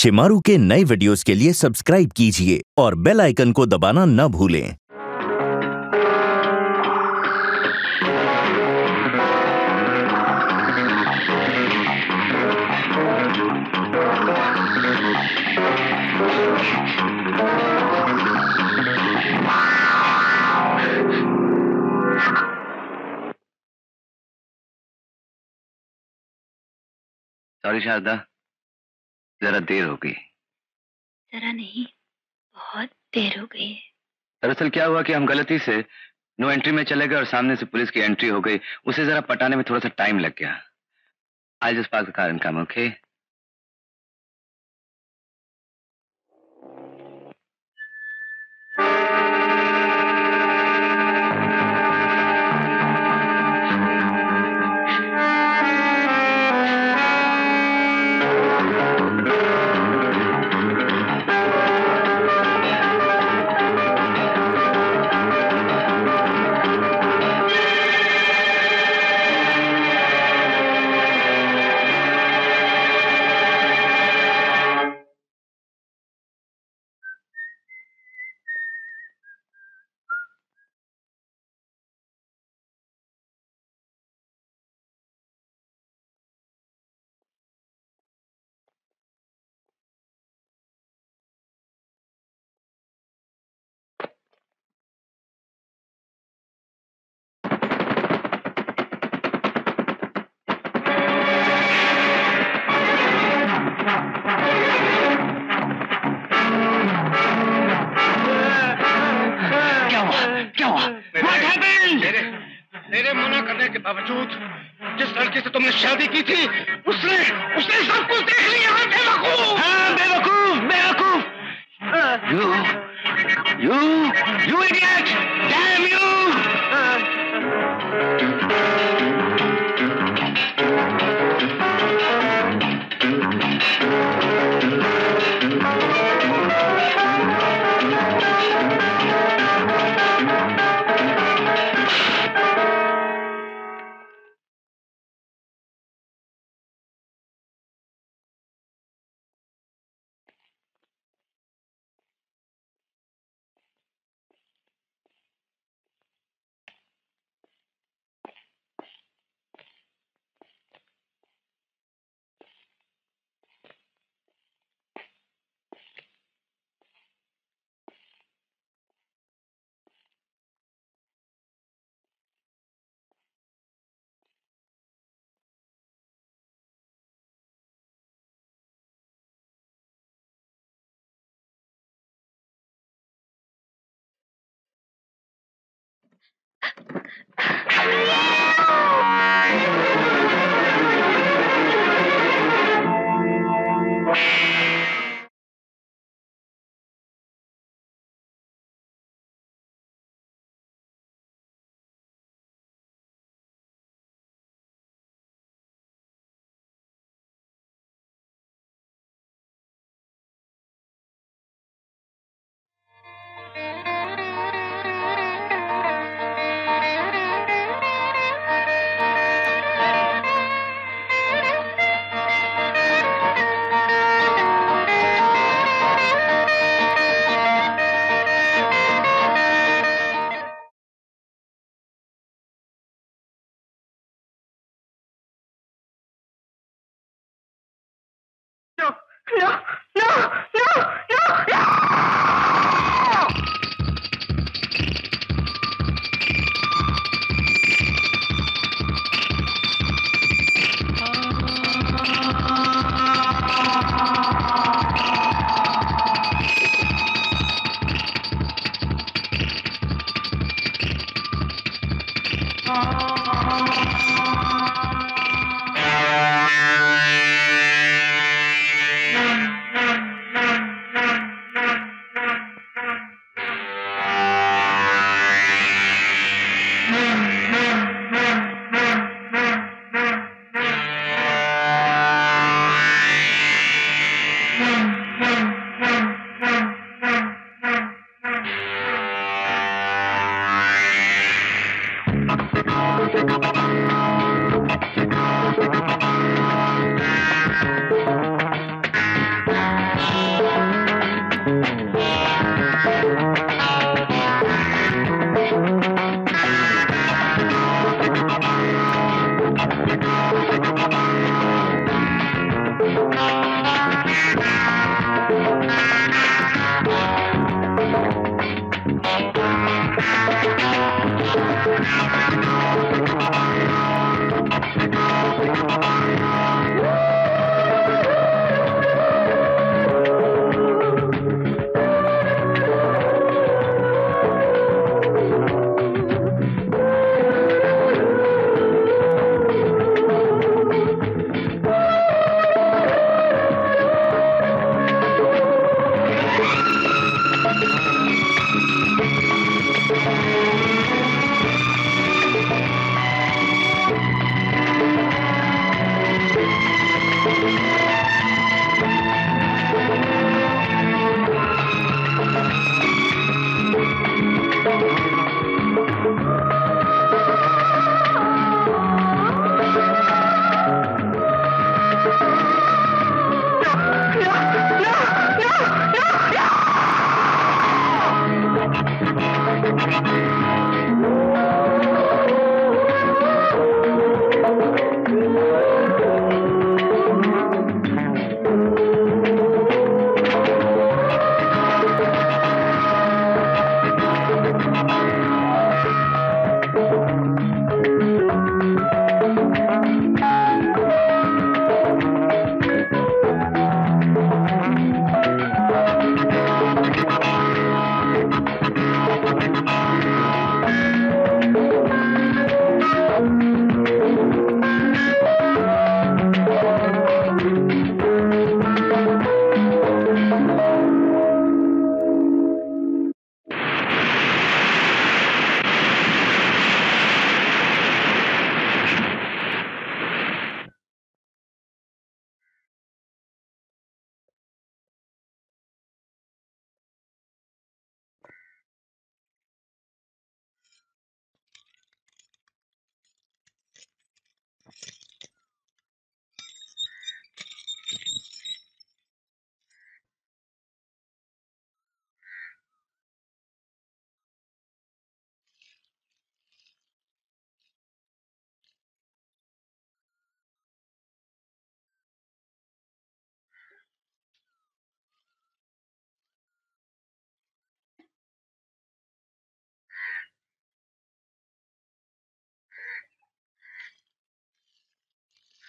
शिमारू के नए वीडियोस के लिए सब्सक्राइब कीजिए और बेल आइकन को दबाना न भूलें। सॉरी शारदा, जरा देर हो गई। जरा नहीं, बहुत देर हो गई है। दरअसल क्या हुआ कि हम गलती से नो एंट्री में चले गए और सामने से पुलिस की एंट्री हो गई। उसे जरा पटाने में थोड़ा सा टाइम लग गया। I just park the car and come, okay? मेरे मना करने के बावजूद जिस लड़की से तुमने शादी की थी उसने सब कुछ देख लिया है। बेवकूफ! हाँ, बेवकूफ! You idiot! Damn you!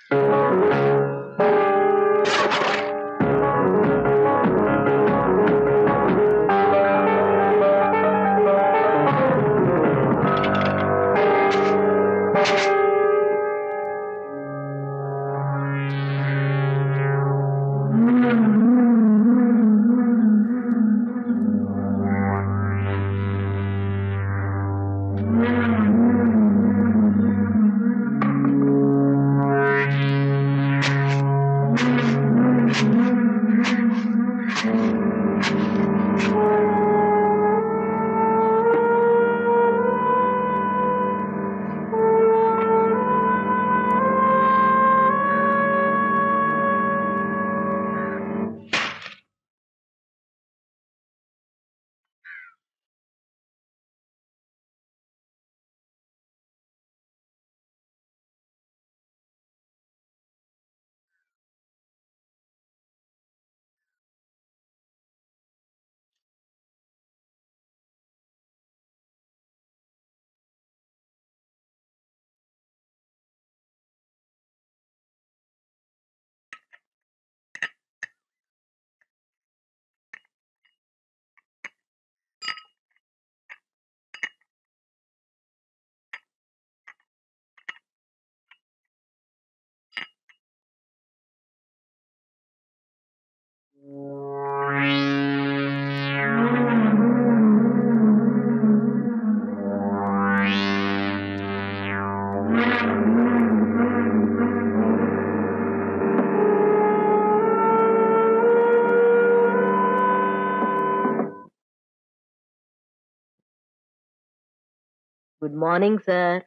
Good morning, sir.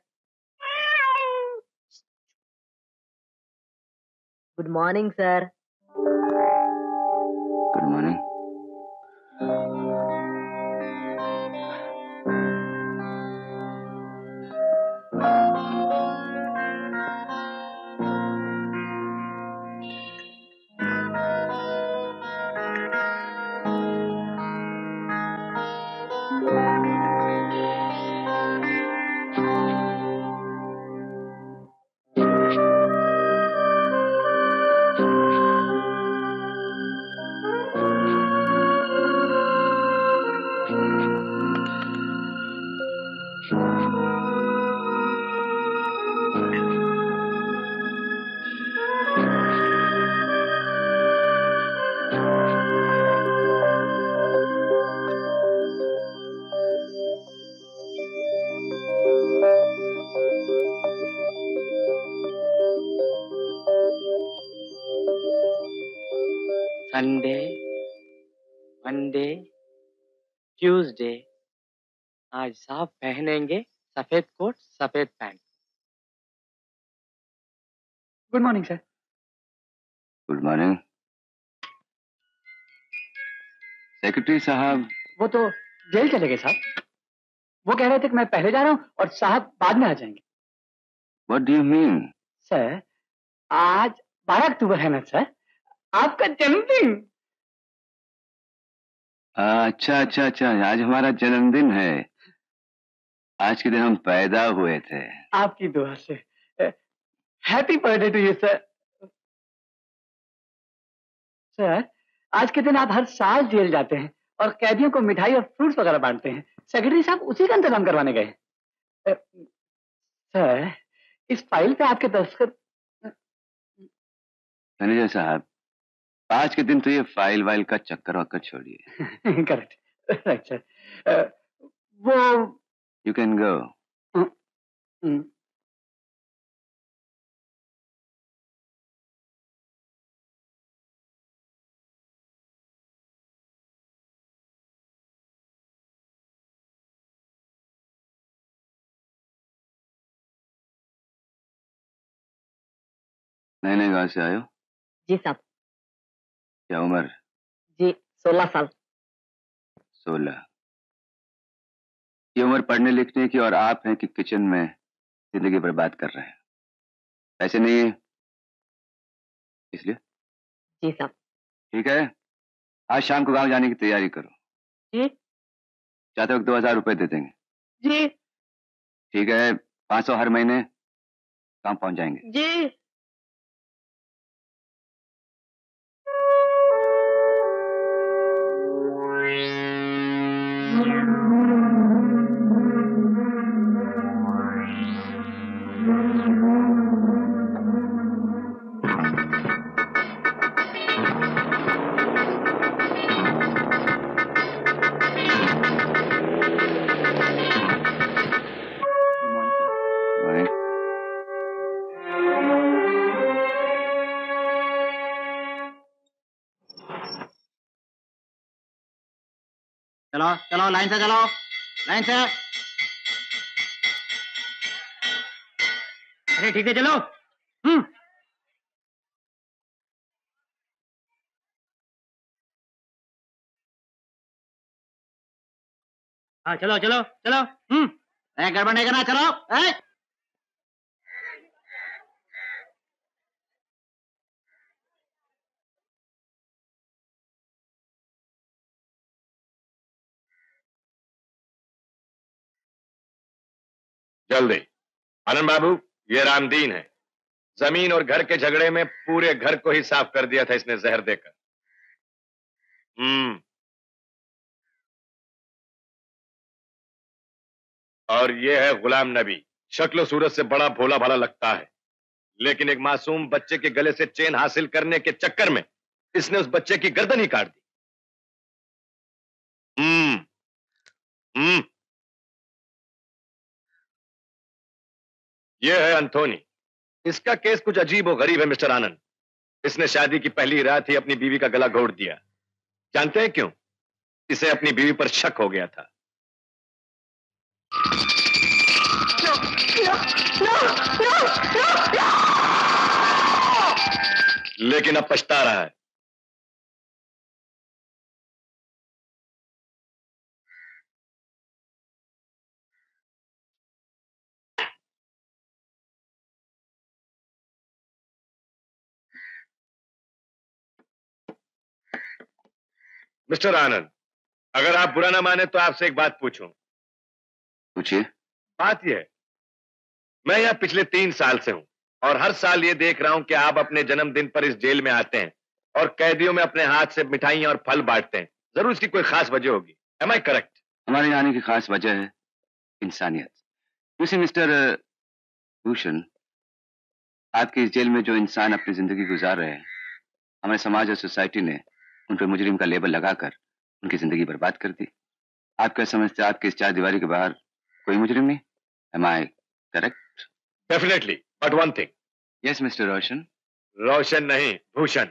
Good morning, sir. Good morning. Sunday, Monday, Tuesday, आज साहब पहनेंगे सफेद कोट सफेद pant. Good morning sir. Good morning. Secretary साहब वो तो जेल चले गए साहब। वो कह रहे थे कि मैं पहले जा रहा हूँ और साहब बाद में आ जाएंगे। What do you mean? Sir आज 12 अक्टूबर है ना सर, आपका जन्मदिन। अच्छा अच्छा अच्छा, आज हमारा जन्मदिन है। आज के दिन हम पैदा हुए थे। आपकी दुआ से। Happy birthday to you sir. Sir आज के दिन आप हर साल जेल जाते हैं और कैदियों को मिठाई और फ्रूट्स वगैरह बांटते हैं। सेक्रेटरी साहब उसी का इंतजाम करवाने गए। सर इस फाइल पे आपके दस्तखत। मैनेजर साहब, आज के दिन तो ये फाइल वाइल का चक्कर वक्कर छोड़िए। Correct right sir. वो यू कैन गो। नए नए गांव से आए हो? जी साहब। क्या उम्र? जी 16 साल। 16। ये उम्र पढ़ने लिखने की और आप हैं कि किचन में जिंदगी बर्बाद कर रहे हैं। ऐसे नहीं है इसलिए? जी साहब। ठीक है, आज शाम को गांव जाने की तैयारी करो। जी। जाते वक्त 2000 रुपए दे देंगे। जी। ठीक है, 500 हर महीने गांव पहुंच जाएंगे। जी। चलो चलो, लाइन से चलो, लाइन से। अरे ठीक है, चलो। हाँ चलो चलो चलो। गड़बड़ नहीं करना, चलो। जल्दी। आनंद बाबू, ये रामदीन है। जमीन और घर के झगड़े में पूरे घर को ही साफ कर दिया था इसने जहर देकर। और ये है गुलाम नबी। शक्ल सूरत से बड़ा भोला भाला लगता है, लेकिन एक मासूम बच्चे के गले से चेन हासिल करने के चक्कर में इसने उस बच्चे की गर्दन ही काट दी। ये है एंथोनी। इसका केस कुछ अजीब और गरीब है मिस्टर आनंद। इसने शादी की पहली रात ही अपनी बीवी का गला घोट दिया। जानते हैं क्यों? इसे अपनी बीवी पर शक हो गया था। लेकिन अब पछता रहा है। मिस्टर आनंद, अगर आप बुरा ना माने तो आपसे एक बात पूछूं। पूछिए। बात यह है, मैं यहां पिछले 3 साल से हूं और हर साल ये देख रहा हूं कि आप अपने जन्मदिन पर इस जेल में आते हैं और कैदियों में अपने हाथ से मिठाइयां और फल बांटते हैं। जरूर इसकी कोई खास वजह होगी। Am I correct? हमारे आने की खास वजह है इंसानियत। उसी मिस्टर भूषण, आपकी इस जेल में जो इंसान अपनी जिंदगी गुजार रहे हैं, हमारे समाज और सोसाइटी ने उन पर मुजरिम का लेबल लगाकर उनकी जिंदगी बर्बाद कर दी। आप क्या समझते हैं आपके इस 4 दीवारी के बाहर कोई मुजरिम नहीं? Am I correct? Definitely, but one thing. Yes, Mr. रोशन। रोशन नहीं, Bhushan.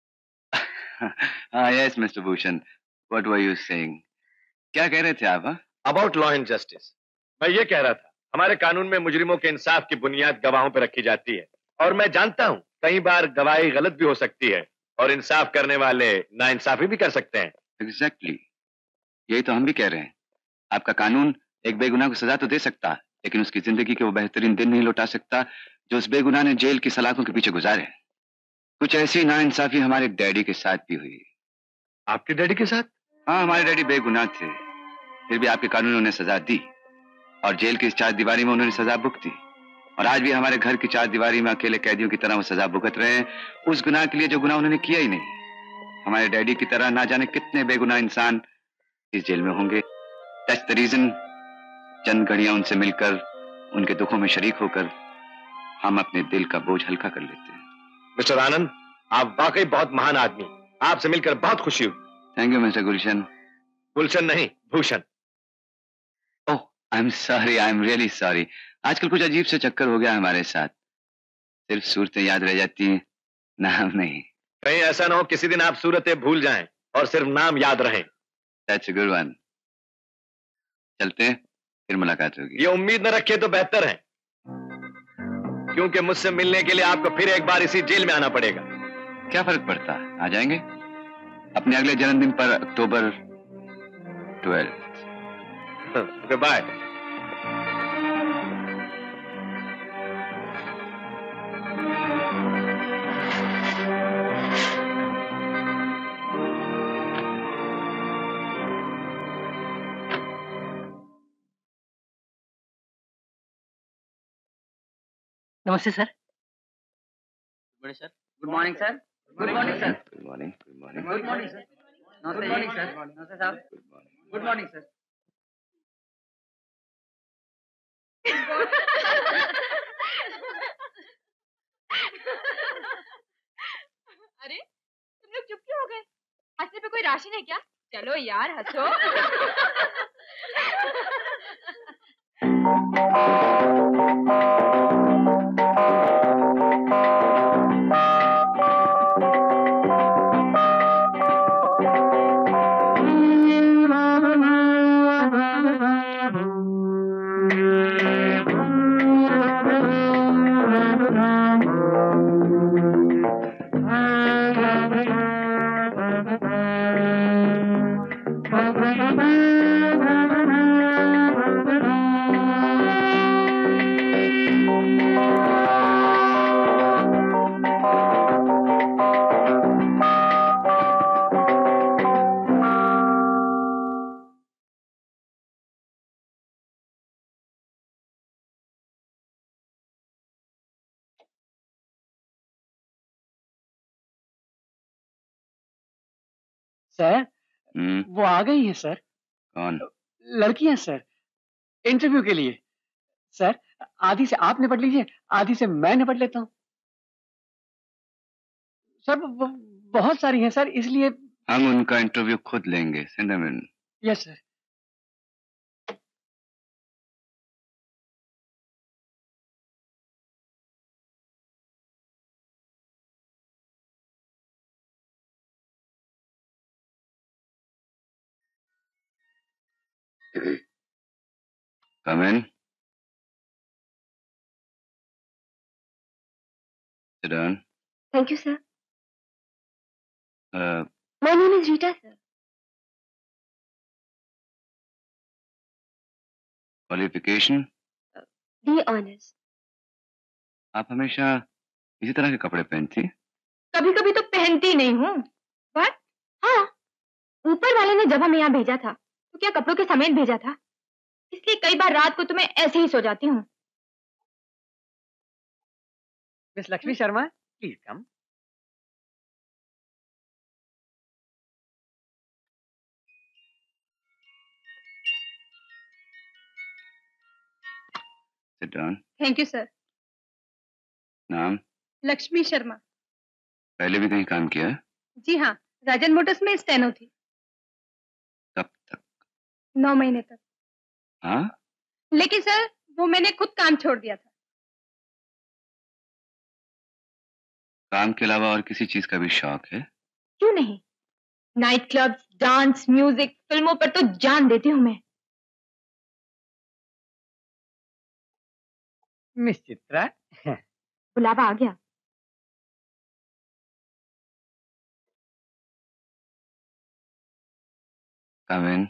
yes, Mr. Bhushan. What were you saying? क्या कह रहे थे आप? About law and justice. मैं ये कह रहा था, हमारे कानून में मुजरिमों के इंसाफ की बुनियाद गवाहों पर रखी जाती है, और मैं जानता हूँ कई बार गवाही गलत भी हो सकती है और इंसाफ करने वाले नाइंसाफी भी कर सकते हैं। Exactly. यही तो हम भी कह रहे हैं। आपका कानून एक बेगुनाह को सजा तो दे सकता है, लेकिन उसकी जिंदगी के वो बेहतरीन दिन नहीं लौटा सकता जो उस बेगुनाह ने जेल की सलाखों के पीछे गुजारे। कुछ ऐसी नाइंसाफी हमारे डैडी के साथ भी हुई। आपके डैडी के साथ? हाँ, हमारे डैडी बेगुनाह थे, फिर भी आपके कानून ने उन्हें सजा दी और जेल की इस 4 दीवारी में उन्होंने सजा भुगती। और आज भी हमारे घर की 4 दीवारी में अकेले कैदियों की तरह वो सजा भुगत रहे हैं, उस गुनाह के लिए जो गुनाह उन्होंने किया ही नहीं। हमारे डैडी की तरह ना जाने कितने बेगुनाह इंसान इस जेल में होंगे। दैट्स द रीजन चंद घड़ियां उनसे मिलकर, उनके दुखों में शरीक होकर हम अपने दिल का बोझ हल्का कर लेते हैं। मिस्टर आनंद, आप वाकई बहुत महान आदमी। आपसे मिलकर बहुत खुशी हुई। Thank you mister Gulshan. Gulshan नहीं, Bhushan. Oh, I am sorry, I am really sorry. आजकल कुछ अजीब से चक्कर हो गया हमारे साथ। सिर्फ सूरतें याद रह जाती हैं, नाम नहीं। कहीं ऐसा ना हो किसी दिन आप सूरतें भूल जाएं और सिर्फ नाम याद रहें। That's a good one. चलते हैं, फिर मुलाकात होगी। ये उम्मीद न रखिए तो बेहतर है, क्योंकि मुझसे मिलने के लिए आपको फिर एक बार इसी जेल में आना पड़ेगा। क्या फर्क पड़ता, आ जाएंगे अपने अगले जन्मदिन पर, अक्टूबर 12। बाय। नमस्ते sir. Good sir. Good morning sir. Good morning sir. Good morning. Good morning. Good morning sir. Good morning sir. नमस्ते साहब। Good morning sir. अरे तुम लोग चुप क्यों हो गए? हंसने पे कोई राशि है क्या? चलो यार हंसो। सर, हम्म, वो आ गई है सर। कौन? लड़की है सर, इंटरव्यू के लिए। सर, आधी से आप निपट लीजिए, आधी से मैं निपट लेता हूँ। सर, बहुत सारी हैं सर, इसलिए। हम उनका इंटरव्यू खुद लेंगे। Send them in. Yes sir. Come in. Sit down. Thank you, sir. Uh, My name is Rita, sir. qualification? Be honest. आप हमेशा इसी तरह के कपड़े पहनती? कभी कभी तो पहनती नहीं हूँ, बट हाँ, ऊपर वाले ने जब हमें यहाँ भेजा था तो क्या कपड़ों के समेत भेजा था, इसलिए कई बार रात को तो मैं ऐसे ही सो जाती हूँ। Miss Lakshmi Sharma, please come. Sit down. Thank you sir. नाम? लक्ष्मी शर्मा। पहले भी कहीं काम किया है? जी हाँ, राजन मोटर्स में स्टेनो थी। कब तक? 9 महीने तक। हाँ? लेकिन सर, वो मैंने खुद काम छोड़ दिया था। काम के अलावा और किसी चीज का भी शौक है? क्यों नहीं, नाइट क्लब्स, डांस, म्यूजिक, फिल्मों पर तो जान देती हूँ मैं। मिस चित्रा, बुलावा आ गया। Come in.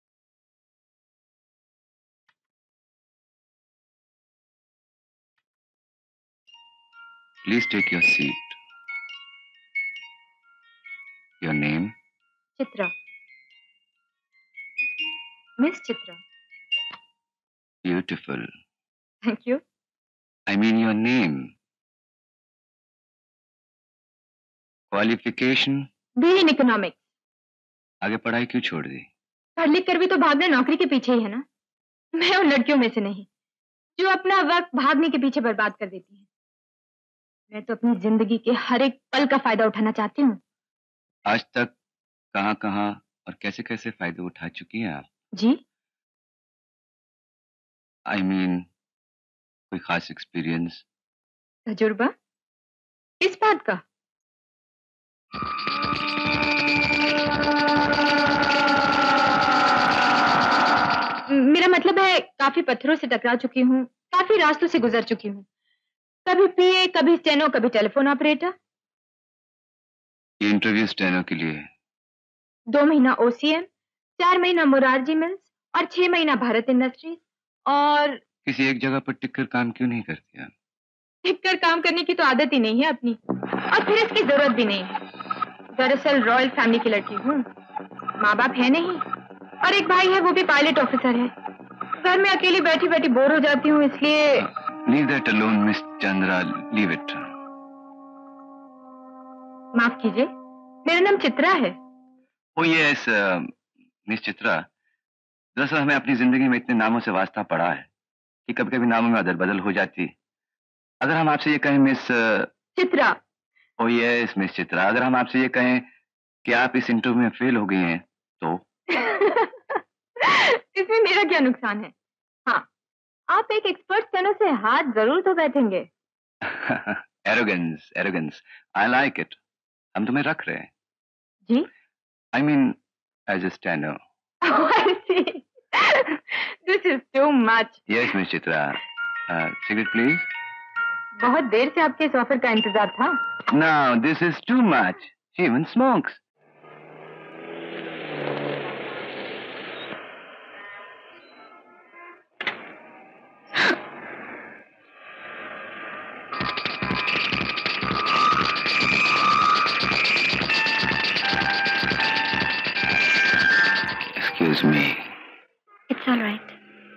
Please take your seat. Your name? Chitra, miss Chitra. Beautiful. Thank you. I mean your name. Qualification? BA in economics. आगे पढ़ाई क्यों छोड़ दी? पढ़ लिख कर भी तो भागना नौकरी के पीछे ही है ना। मैं उन लड़कियों में से नहीं जो अपना वक्त भागने के पीछे बर्बाद कर देती है। मैं तो अपनी जिंदगी के हर एक पल का फायदा उठाना चाहती हूँ। आज तक कहाँ-कहाँ और कैसे-कैसे फायदे उठा चुकी हैं आप? जी? I mean, कोई खास एक्सपीरियंस? तजुर्बा? किस बात का? मेरा मतलब है, काफी पत्थरों से टकरा चुकी हूँ, काफी रास्तों से गुजर चुकी हूँ। कभी पीए, कभी स्टेनो, कभी टेलीफोन ऑपरेटर। ये इंटरव्यू स्टेनो के लिए है। 2 महीना OCM, 4 महीना मोरारजी मिल्स और 6 महीना भारत इंडस्ट्रीज। और किसी एक जगह पर टिककर काम क्यों नहीं करती आप? टिककर काम करने की तो आदत ही नहीं है अपनी, और फिर इसकी जरूरत भी नहीं है। दरअसल रॉयल फैमिली की लड़की हूँ, माँ बाप है नहीं, और एक भाई है, वो भी पायलट ऑफिसर है। घर में अकेली बैठी बैठी बोर हो जाती हूँ, इसलिए। Leave that alone, Miss Chandra. Leave it. माफ कीजिए, मेरा नाम चित्रा है। Oh yes, miss Chitra. दरअसल हमें अपनी जिंदगी में इतने नामों से वास्ता पड़ा है कि कभी-कभी नामों में अदल बदल हो जाती है। अगर हम आपसे ये कहें miss Chitra. Oh yes, miss Chitra. अगर हम आपसे ये कहें कि आप इस इंटरव्यू में फेल हो गई हैं, तो? इसमें मेरा क्या नुकसान है? हाँ, आप एक एक्सपर्ट स्टेनो से हाथ जरूर धो बैठेंगे। Arrogance, arrogance. I like it. हम तुम्हें रख रहे हैं। जी? I mean, as a steno. Oh, I see. This is too much. Yes, Miss Chitra. Cigarette, please. बहुत देर से आपके इस ऑफर का इंतजार था। No, this is too much. She even smokes. Excuse me. It's all right.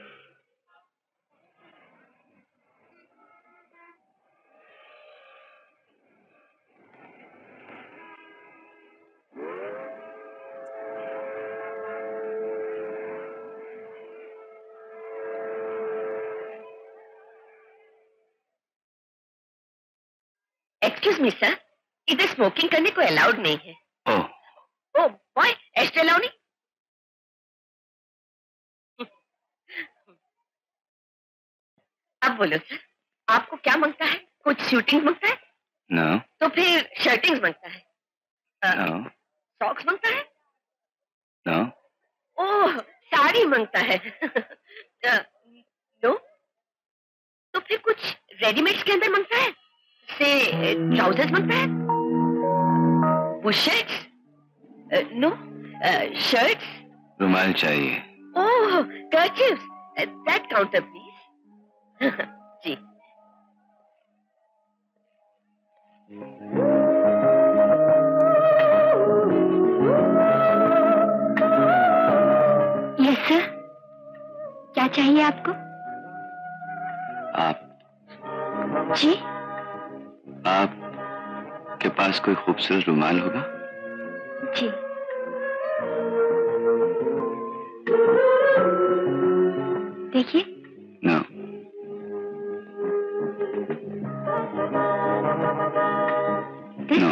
Excuse me sir, इधर smoking करने को अलाउड नहीं है। Oh, oh boy, ashtray allow नहीं? अब बोलो सर, आपको क्या मांगता है? कुछ शूटिंग मांगता है? नो तो फिर शर्टिंग मांगता है? नो सॉक्स मांगता है? नो ओह, साड़ी मांगता है। नो? तो फिर कुछ रेडीमेड्स के अंदर मांगता है? से ट्राउजर्स मांगता है? बुशर्ट्स? No, shirts? रुमाल चाहिए। ओह, कर्चिफ्स, दैट काउंटर प्लीज। जी। यस सर, क्या चाहिए आपको? आप जी, आपके पास कोई खूबसूरत रुमाल होगा? जी। देखिए। No no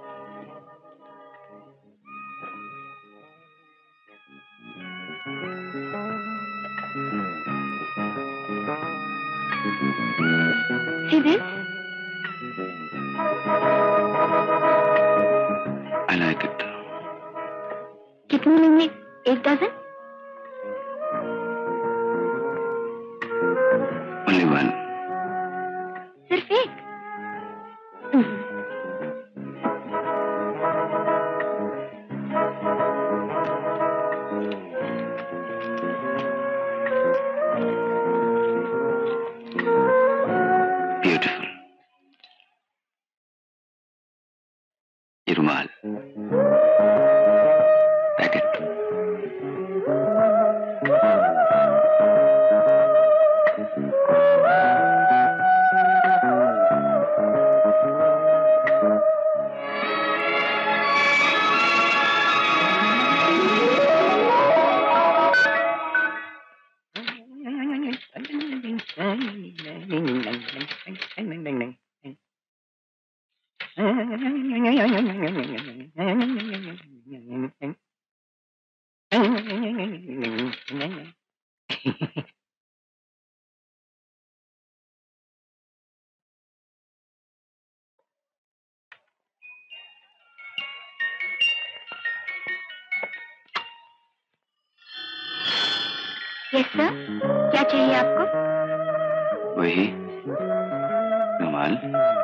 See this? I like it. कितने लेंगे? 1 डजन? Only one. सिर्फ 1? Beautiful. ये रुमाल, पैकेट। यस सर, क्या चाहिए आपको? वही रुमाल।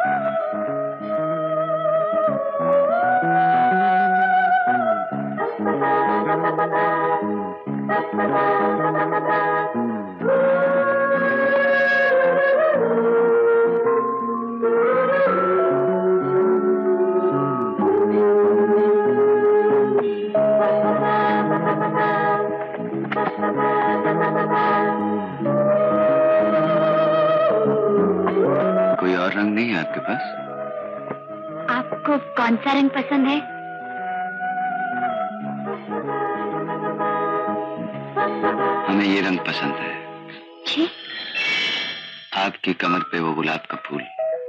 कोई और रंग नहीं है आपके पास? आपको कौन सा रंग पसंद है? हमें ये रंग पसंद है। जी। आपकी कमर पे वो गुलाब का फूल।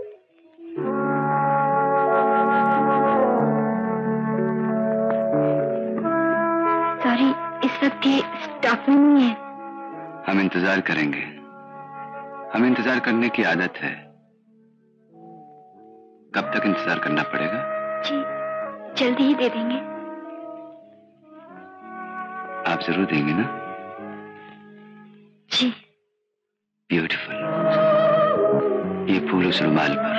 सॉरी, इस वक्त ये स्टॉक में नहीं है। हम इंतजार करेंगे। हमें इंतजार करने की आदत है। कब तक इंतजार करना पड़ेगा? जी, जल्दी ही दे देंगे। आप जरूर देंगे ना? जी। ब्यूटीफुल। ये फूल उस रुमाल पर।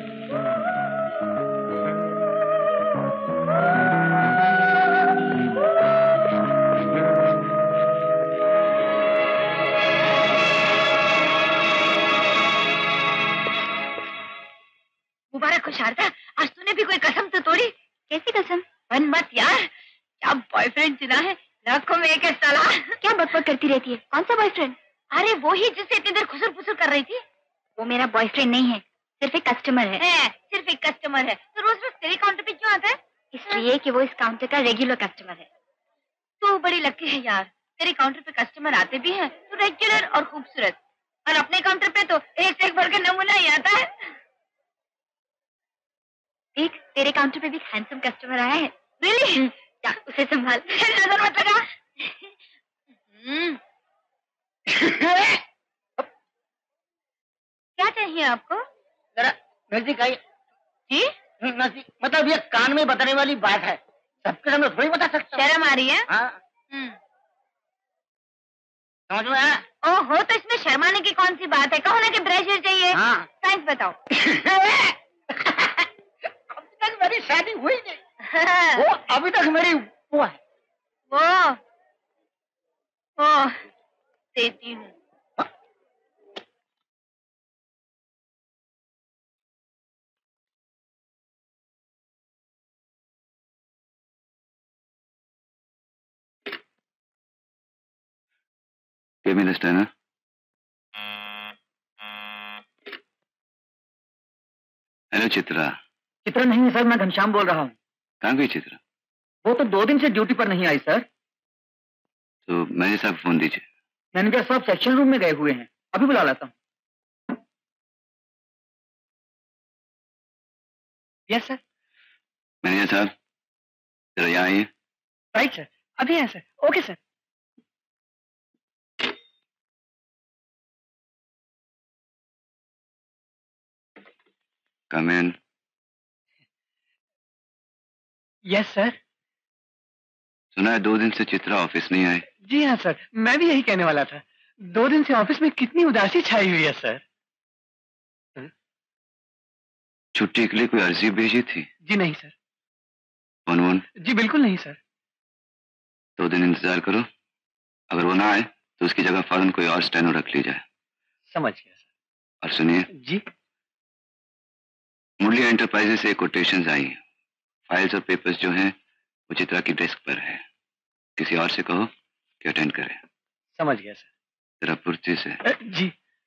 मुबारक हो शारदा, आज तूने भी कोई कसम तो तोड़ी। कैसी कसम? बन मत यार, क्या बॉयफ्रेंड चुना है, लाखों में एक साला। क्या बकबक करती रहती है? कौन सा बॉयफ्रेंड? अरे वो ही जिससे इतनी देर खुसर फुसर कर रही थी। वो मेरा बॉयफ्रेंड नहीं है, सिर्फ एक कस्टमर है। सिर्फ एक कस्टमर है तो रोज रोज तेरे काउंटर पे क्यों आता है? इसलिए कि वो इस काउंटर का रेगुलर कस्टमर है। तू बड़ी लकी है यार, तेरे काउंटर पे कस्टमर आते भी हैं तो रेगुलर और खूबसूरत, और अपने काउंटर पे तो एक से एक बढ़कर नमूना ही आता है। देख, तेरे काउंटर पे भी हैंडसम कस्टमर आया है। रियली? जा, उसे संभाल। नजर मत लगा। क्या चाहिए आपको? जरा नजदीक आई। जी? नजदीक मतलब ये कान में बताने वाली बात है, सबके सामने थोड़ी बता सकता हूँ। शर्म आ रही है? हाँ, समझ में आया? ओहो, तो इसमें शर्माने की कौन सी बात है? कहो ना कि ब्रशर चाहिए। हाँ। साइंस बताओ। अभी तक मेरी शादी हुई नहीं। वो अभी तक मेरी वो है। वो देती हूँ। ये mister Stainer. Hello Chitra. Chitra नहीं है सर, मैं घनश्याम बोल रहा हूँ। कहाँ गई चित्रा? वो तो 2 दिन से ड्यूटी पर नहीं आई सर। तो मैनेजर साहब फोन दीजिए। मैनेजर साहब सेक्शन रूम में गए हुए हैं, अभी बुला लाता हूँ। Yes sir. मैनेजर साहब जरा यहाँ आइए। राइट सर, अभी है सर। Okay sir. Come in. Yes sir. सुना है 2 दिन से चित्रा ऑफिस नहीं आई। जी हाँ सर, मैं भी यही कहने वाला था। 2 दिन से ऑफिस में कितनी उदासी छाई हुई है सर। छुट्टी के लिए कोई अर्जी भेजी थी? जी नहीं सर। फोन वोन? जी बिल्कुल नहीं सर। 2 दिन इंतजार करो, अगर वो ना आए तो उसकी जगह फौरन कोई और स्टेनो रख ली जाए। समझ गया सर। और सुनिए जी। मुरली एंटरप्राइजेस से कोटेशंस आई हैं। फाइल्स और पेपर्स जो हैं वो चित्रा की डेस्क पर है। किसी और से कहो कि अटेंड करे। समझ गया सर। जरा फुर्ती से। जी।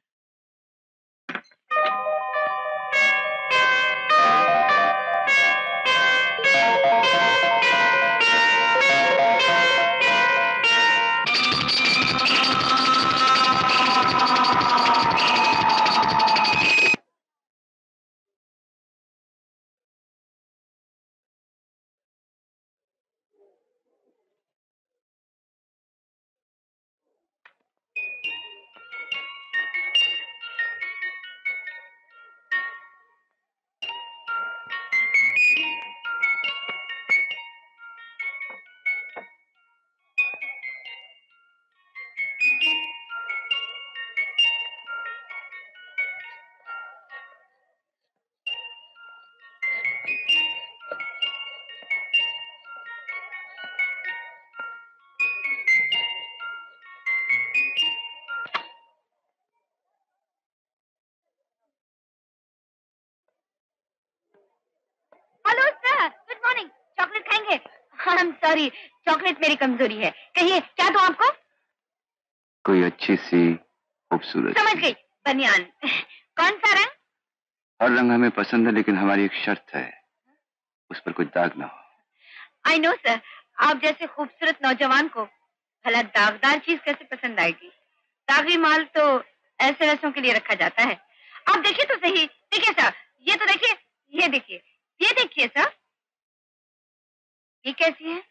सॉरी, चॉकलेट मेरी कमजोरी है। कहिए क्या दूं आपको? कोई अच्छी सी खूबसूरत। समझ गई, बनियान। कौन सा रंग? हर रंग हमें पसंद है, लेकिन हमारी एक शर्त है, उस पर कोई दाग ना हो। आई नो सर, आप जैसे खूबसूरत नौजवान को भला दागदार चीज कैसे पसंद आएगी? दागी माल तो ऐसे रसों के लिए रखा जाता है। आप देखिए तो सही। देखिए सर, ये तो देखिए, ये देखिए, ये देखिए सर, ये कैसी है?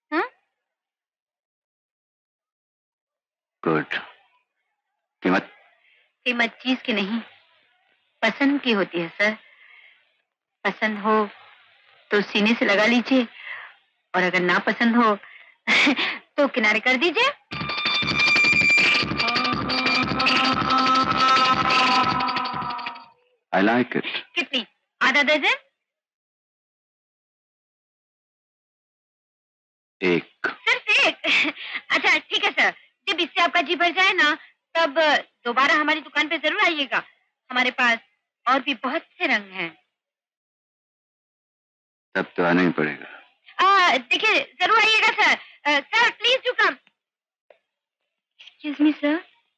गुड। कीमत? कीमत चीज की नहीं, पसंद की होती है सर। पसंद हो तो सीने से लगा लीजिए, और अगर ना पसंद हो तो किनारे कर दीजिए। I like it. कितनी? आधा दर्जन? एक। सिर्फ एक? अच्छा ठीक है सर, जब इससे आपका जी भर जाए ना, तब दोबारा हमारी दुकान पे जरूर आइएगा। हमारे पास और भी बहुत से रंग हैं। तब तो आना ही पड़ेगा। देखिए, जरूर आइएगा sir. Sir please do excuse me sir.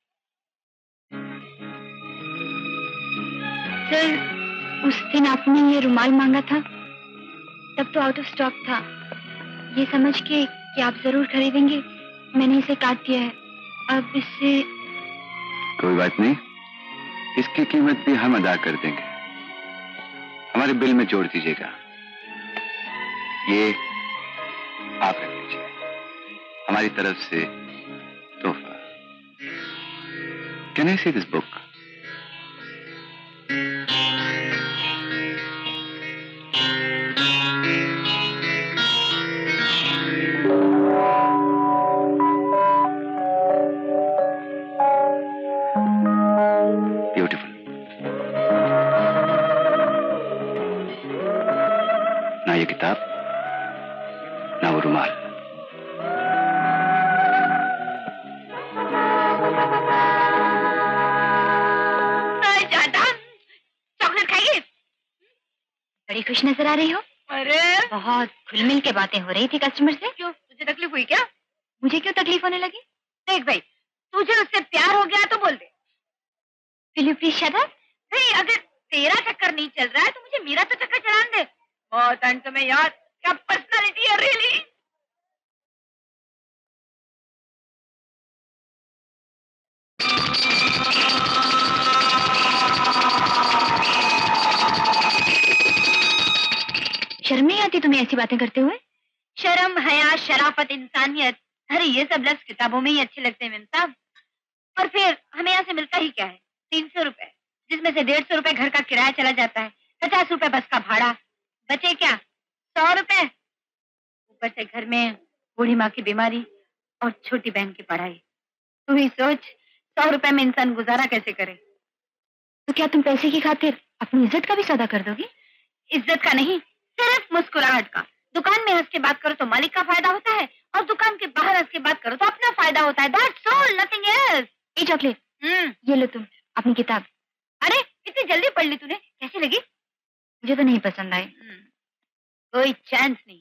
Sir, उस दिन आपने ये रुमाल मांगा था, तब तो आउट ऑफ स्टॉक था। ये समझ के कि आप जरूर खरीदेंगे, मैंने इसे काट दिया है। अब इससे कोई बात नहीं, इसकी कीमत भी हम अदा कर देंगे। हमारे बिल में जोड़ दीजिएगा। ये आप रख लीजिए, हमारी तरफ से तोहफा। Can I see this book? Beautiful. ना ये किताब, ना वो रुमाल। चॉकलेट खाइए। बड़ी खुश नजर आ रही हो। अरे बहुत खुलमिल के बातें हो रही थी कस्टमर से। क्यों, तुझे तकलीफ हुई क्या? मुझे क्यों तकलीफ होने लगी? देख भाई, तुझे उससे प्यार हो गया तो बोल दे। Will you please shut up? नहीं, अगर तेरा चक्कर नहीं चल रहा है तो मुझे मेरा तो चक्कर चलाने दे। बहुत अंत में यार, क्या पर्सनालिटी है रियली। शर्म नहीं आती तुम्हें ऐसी बातें करते हुए? शर्म, हया, शराफत, इंसानियत, अरे ये सब लफ्ज किताबों में ही अच्छे लगते हैं मेम साहब। और फिर हमें यहाँ से मिलता ही क्या है? 300 रुपए, जिसमें से 150 रुपए घर का किराया चला जाता है, 50 रुपए बस का भाड़ा, बचे क्या 100 रुपए। ऊपर से घर में बूढ़ी माँ की बीमारी और छोटी बहन की पढ़ाई। तू ही सोच, 100 रुपए में इंसान गुजारा कैसे करे। तो क्या तुम पैसे की खातिर अपनी इज्जत का भी सौदा कर दोगी? इज्जत का नहीं, सिर्फ मुस्कुराहट का। दुकान में हंस के बात करो तो मालिक का फायदा होता है, और दुकान के बाहर हंस के बात करो तो अपना फायदा होता है। That's all, nothing else. ये चॉकलेट, ये लो तुम अपनी किताब। अरे इतनी जल्दी पढ़ ली तूने, कैसी लगी? मुझे तो नहीं पसंद आई। कोई चांस नहीं।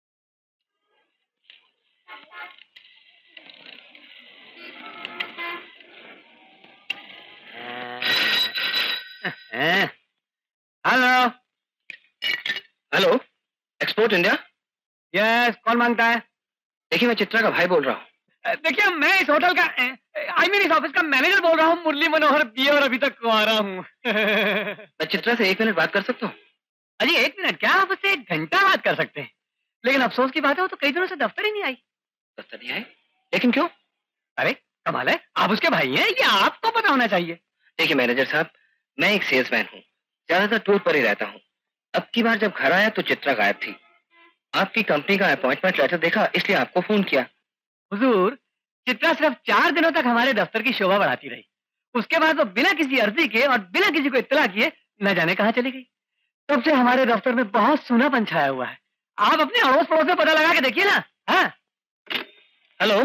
Hello hello, export India. Yes, कौन मांगता है? देखिए, मैं चित्रा का भाई बोल रहा हूँ। देखिए, मैं इस होटल का इस ऑफिस का मैनेजर बोल रहा हूँ, मुरली मनोहर पिए और अभी तक कुंवारा हूँ। मैं चित्रा से 1 मिनट बात कर सकता हूँ? अजी 1 मिनट क्या, आप उससे 1 घंटा बात कर सकते हैं। लेकिन अफसोस की बात है, वो तो कई दिनों से दफ्तर ही नहीं आई। दफ्तर नहीं आए? लेकिन क्यों? अरे कमाल है, आप उसके भाई हैं, ये आपको पता होना चाहिए। देखिए मैनेजर साहब, मैं एक सेल्समैन हूँ, ज्यादातर टूर पर ही रहता हूँ। अब की बार जब घर आया तो चित्रा गायब थी। आपकी कंपनी का अपॉइंटमेंट लेटर देखा, इसलिए आपको फोन किया। हुजूर, चित्रा सिर्फ 4 दिनों तक हमारे दफ्तर की शोभा बढ़ाती रही। उसके बाद वो बिना किसी अर्जी के और बिना किसी को इत्तला किए न जाने कहाँ चली गई। तब से हमारे दफ्तर में बहुत सूनापन छाया हुआ है। आप अपने अड़ोस पड़ोस में पता लगा के देखिए ना। हाँ, हेलो,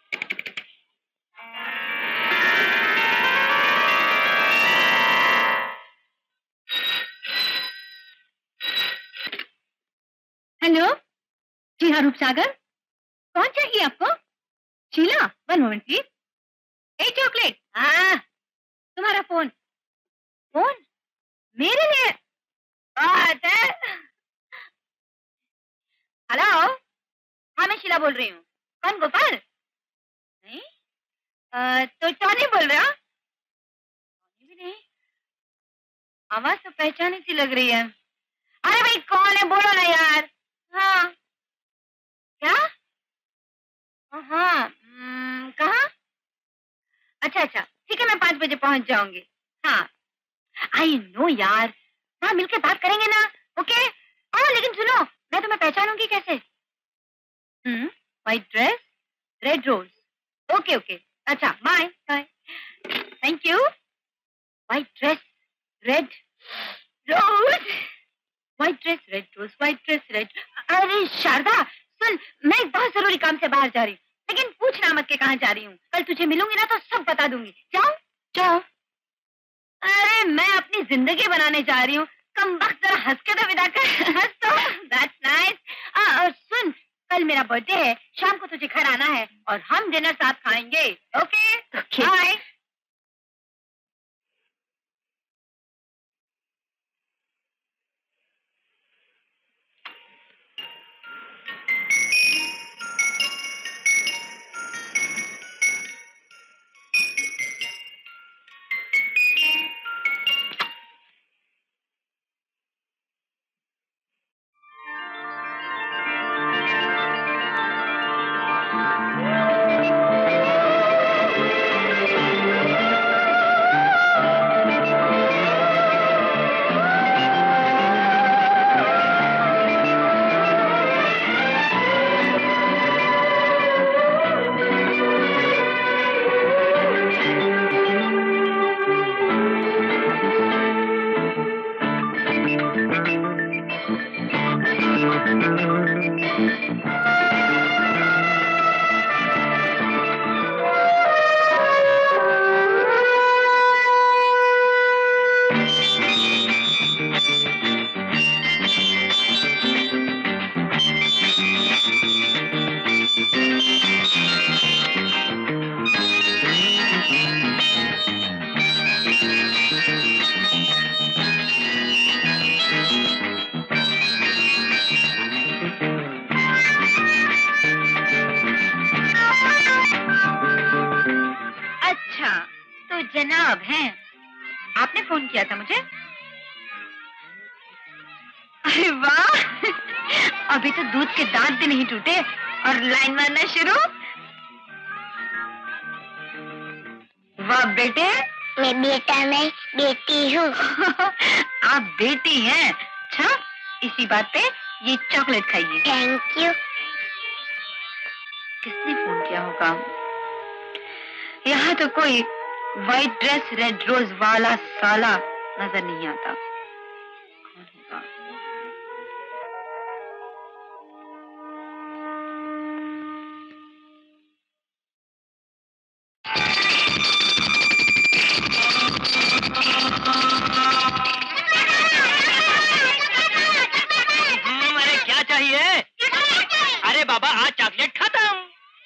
हेलो, जी हाँ रूपसागर, कौन चाहिए आपको? Sheela, 1 moment please. ए चॉकलेट, हाँ तुम्हारा फोन। फोन मेरे लिए? बात है। हेलो, हाँ मैं शीला बोल रही हूँ। कौन, गोपाल? नहीं, तो टॉनी बोल रहे हो? टॉनी भी नहीं, आवाज तो पहचानी सी लग रही है। अरे भाई कौन है, बोलो ना यार। हाँ, क्या? हाँ, कहाँ? अच्छा अच्छा, ठीक है, मैं 5 बजे पहुंच जाऊंगी। हाँ, आई नो यार, हाँ मिलके बात करेंगे ना। ओके। हाँ लेकिन सुनो, मैं तुम्हें पहचानूंगी कैसे? White dress, red rose. Okay okay, अच्छा bye bye, thank you. White dress, red rose, white dress, red rose, white dress, red. अरे शारदा सुन, मैं एक बहुत जरूरी काम से बाहर जा रही हूँ, लेकिन पूछना मत के कहाँ जा रही हूँ। कल तुझे मिलूंगी ना तो सब बता दूंगी। जाओ जाओ। अरे मैं अपनी जिंदगी बनाने जा रही हूँ, कम वक्त जरा हंस के तो विदा कर। हंस तो, दैट्स नाइस। सुन, कल मेरा बर्थडे है, शाम को तुझे घर आना है और हम डिनर साथ खाएंगे। Okay bye. जनाब हैं, आपने फोन किया था मुझे? अरे वाह, अभी तो दूध के दांत भी नहीं टूटे और लाइन मारना शुरू। वाह बेटे। मैं बेटा नहीं, बेटी हूँ। आप बेटी हैं? अच्छा, इसी बात पे ये चॉकलेट खाइए। Thank you. किसने फोन किया होगा? यहाँ तो कोई व्हाइट ड्रेस रेड रोज वाला साला नजर नहीं आता। कौन होगा? अरे क्या चाहिए? अरे बाबा, आज चॉकलेट खाता हूँ।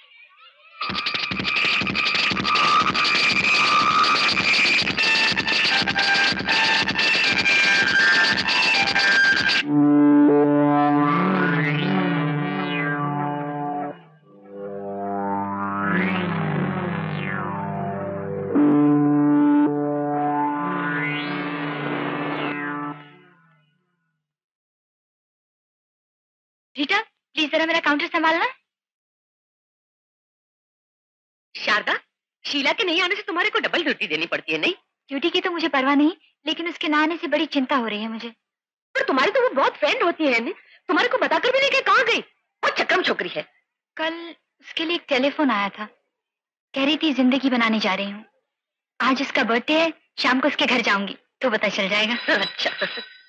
रीटा, प्लीज जरा मेरा काउंटर संभालना। शारदा, शीला के नहीं आने से तुम्हारे को डबल ड्यूटी देनी पड़ती है नहीं? ड्यूटी की तो मुझे परवाह नहीं, लेकिन उसके ना आने से बड़ी चिंता हो रही है मुझे। पर तुम्हारी तो वो बहुत फ्रेंड होती है ने? तुम्हारे को बताकर भी नहीं कि कहाँ गई? बहुत चक्रम छोकरी है। कल उसके लिए एक टेलीफोन आया था, कह रही थी जिंदगी बनाने जा रही हूँ। आज उसका बर्थडे है, शाम को उसके घर जाऊंगी तो पता चल जाएगा। अच्छा।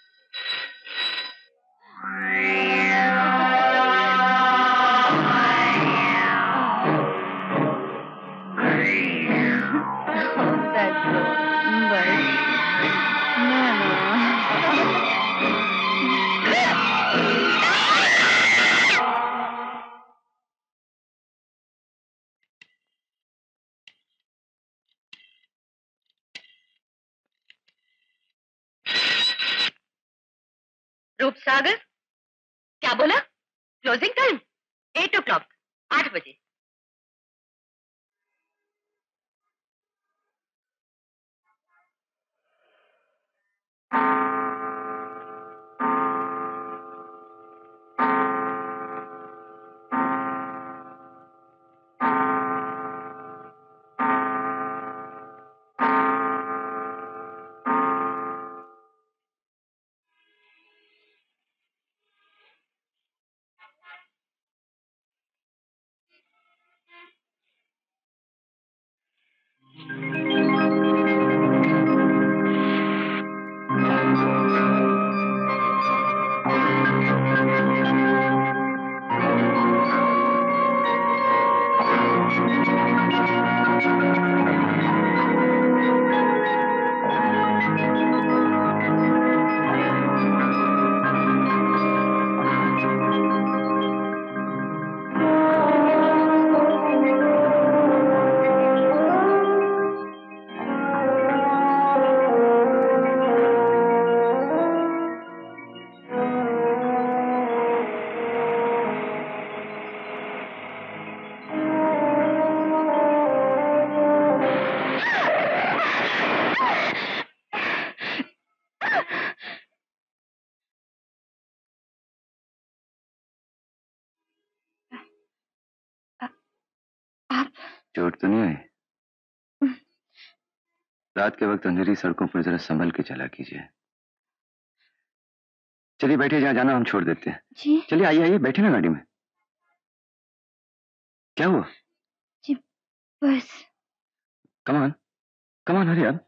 रूप सागर, क्या बोला? क्लोजिंग टाइम 8 o'clock, 8 बजे। चोट तो नहीं आई? रात के वक्त अंधेरी सड़कों पर जरा संभल के चला कीजिए। चलिए बैठिए, जहाँ जाना हम छोड़ देते हैं। जी। चलिए आइए आइए, बैठे ना गाड़ी में। क्या हुआ? जी बस। कमान कमान, हरी अब।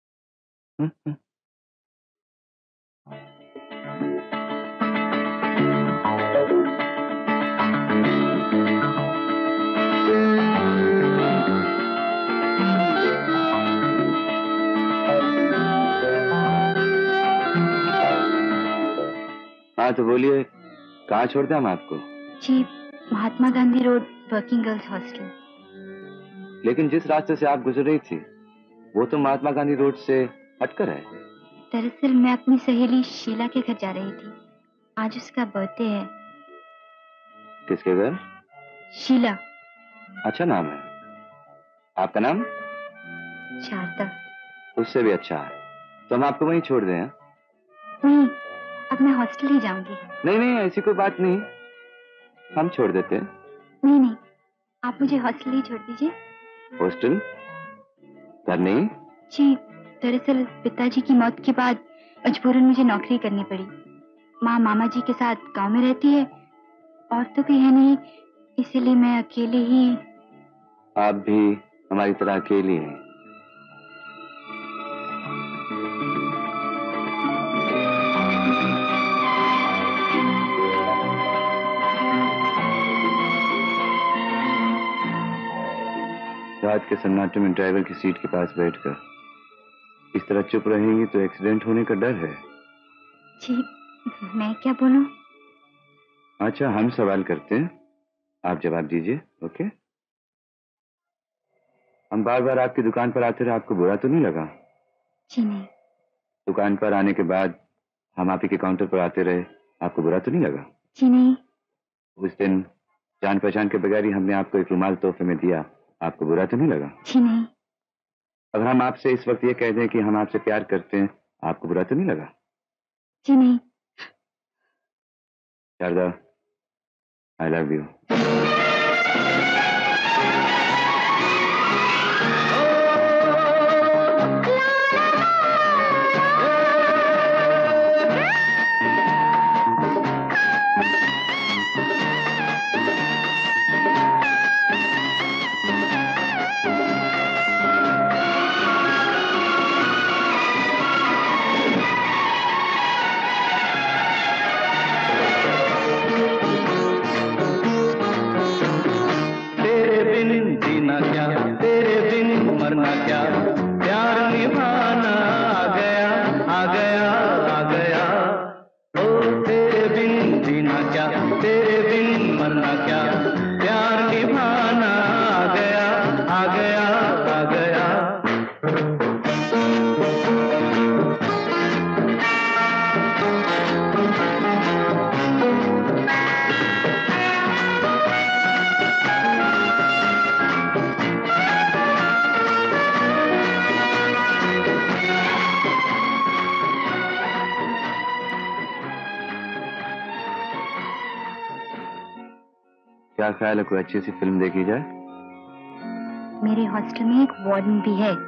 हाँ तो बोलिए, कहाँ छोड़ते हम आपको? जी, Mahatma Gandhi road, working girls hostel. लेकिन जिस रास्ते से आप गुजर रही थी वो तो महात्मा गांधी रोड से हटकर है। दरअसल मैं अपनी सहेली शीला के घर जा रही थी। आज उसका बर्थडे है। किसके घर? शीला। अच्छा नाम है। आपका नाम? शारदा। उससे भी अच्छा है। तो हम आपको वहीं छोड़ दें? हैं? नहीं, अब मैं हॉस्टल ही जाऊंगी। नहीं नहीं, ऐसी कोई बात नहीं, हम छोड़ देते हैं। नहीं नहीं, आप मुझे हॉस्टल ही छोड़ दीजिए। हॉस्टल? घर नहीं? जी, दरअसल पिताजी की मौत के बाद मजबूरन मुझे नौकरी करनी पड़ी। माँ मामा जी के साथ गांव में रहती है और तो कोई है नहीं, इसीलिए मैं अकेले ही। आप भी हमारी तरह अकेली हैं। रात के सन्नाटे में ड्राइवर की सीट के पास बैठकर इस तरह चुप रहेंगी तो एक्सीडेंट होने का डर है। जी, मैं क्या बोलूं? अच्छा, हम सवाल करते हैं, आप जवाब दीजिए। ओके? हम बार बार आपकी दुकान पर आते रहे, आपको बुरा तो नहीं लगा? जी नहीं। दुकान पर आने के बाद हम आप ही के काउंटर पर आते रहे, आपको बुरा तो नहीं लगा? जी नहीं। उस दिन जान पहचान के बगैर ही हमने आपको एक रुमाल तोहफे में दिया, आपको बुरा तो नहीं लगा? जी नहीं। अगर हम आपसे इस वक्त ये कह दें कि हम आपसे प्यार करते हैं, आपको बुरा तो नहीं लगा? जी नहीं। Sharda, I love you. क्या ख्याल है, कोई अच्छी सी फिल्म देखी जाए? मेरे हॉस्टल में एक वार्डन भी है।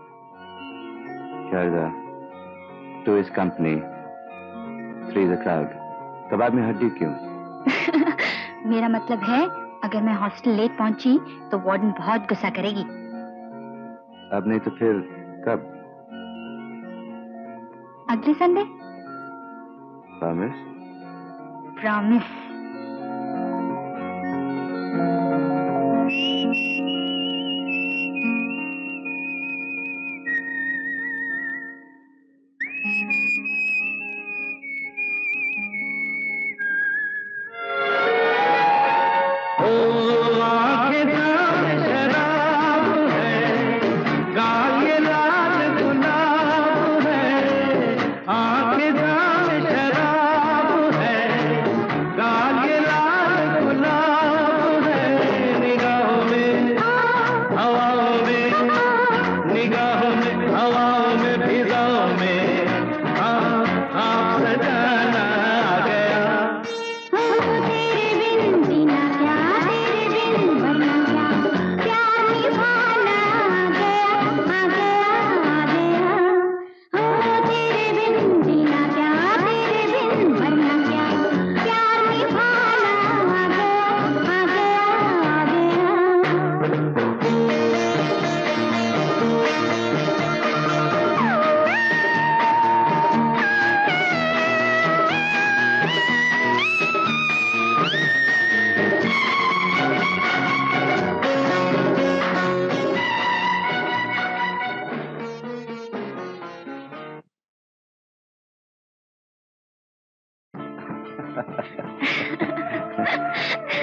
Sharda, 2 is company, 3 is a crowd। कबाब में हड्डी क्यों? मेरा मतलब है, अगर मैं हॉस्टल लेट पहुंची तो वार्डन बहुत गुस्सा करेगी। अब नहीं तो फिर कब? अगले संडे। प्रॉमिस? प्रॉमिस।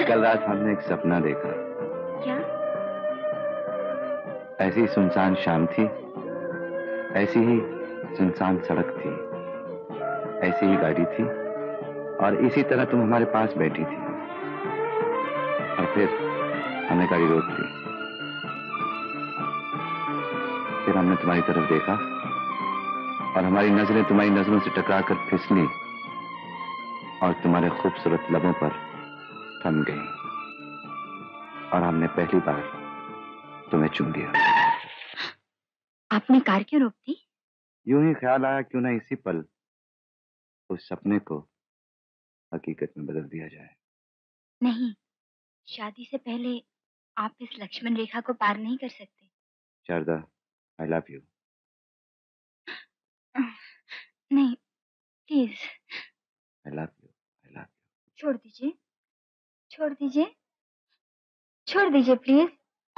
कल रात हमने एक सपना देखा। क्या? ऐसी सुनसान शाम थी, ऐसी ही सुनसान सड़क थी, ऐसी ही गाड़ी थी और इसी तरह तुम हमारे पास बैठी थी और फिर हमने गाड़ी रोक ली। फिर हमने तुम्हारी तरफ देखा और हमारी नजरें तुम्हारी नजरों से टकराकर फिसली और तुम्हारे खूबसूरत लबों पर थम गई और हमने पहली बार तुम्हें चूम लिया। आपने कार क्यों रोक दी? यूं ही ख्याल आया क्यों ना इसी पल उस सपने को हकीकत में बदल दिया जाए। नहीं, शादी से पहले आप इस लक्ष्मण रेखा को पार नहीं कर सकते। Sharda, I love you. नहीं, please. I love you, I love you. छोड़ दीजिए, छोड़ दीजिए, छोड़ दीजिए प्लीज।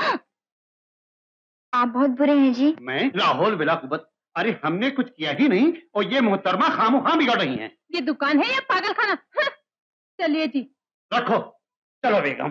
आप बहुत बुरे हैं जी। मैं लाहौल बिला कुवत। अरे हमने कुछ किया ही नहीं और ये मोहतरमा खामोखा बिगड़ रही हैं। ये दुकान है या पागलखाना? चलिए जी। रखो, चलो बेगम।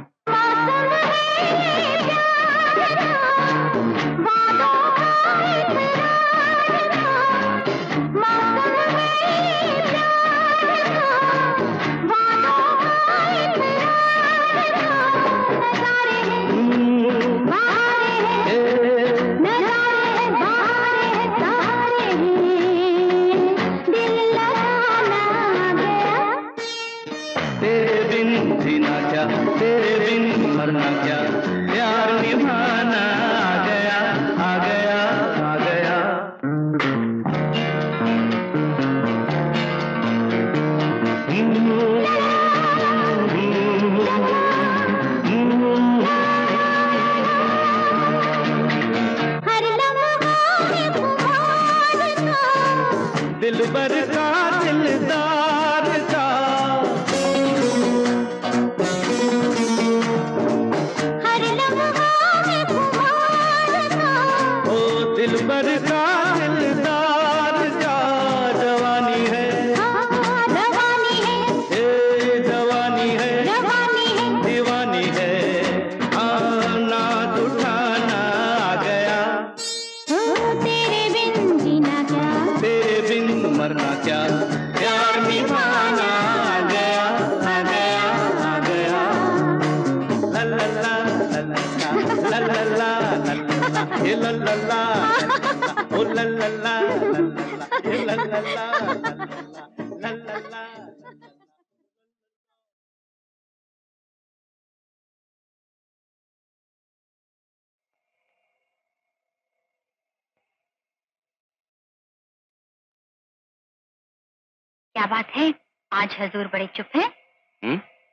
क्या बात है, आज हजूर बड़े चुप हैं?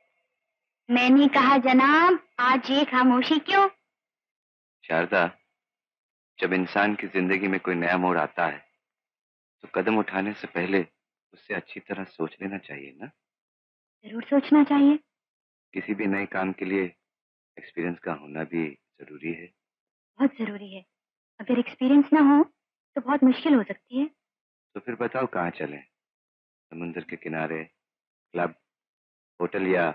मैंने कहा जनाब, आज ये खामोशी क्यों? शारदा, जब इंसान की जिंदगी में कोई नया मोड़ आता है तो कदम उठाने से पहले उससे अच्छी तरह सोच लेना चाहिए ना? जरूर सोचना चाहिए। किसी भी नए काम के लिए एक्सपीरियंस का होना भी जरूरी है। बहुत जरूरी है। अगर एक्सपीरियंस ना हो तो बहुत मुश्किल हो सकती है। तो फिर बताओ कहाँ चलें? समुद्र के किनारे, क्लब, होटल या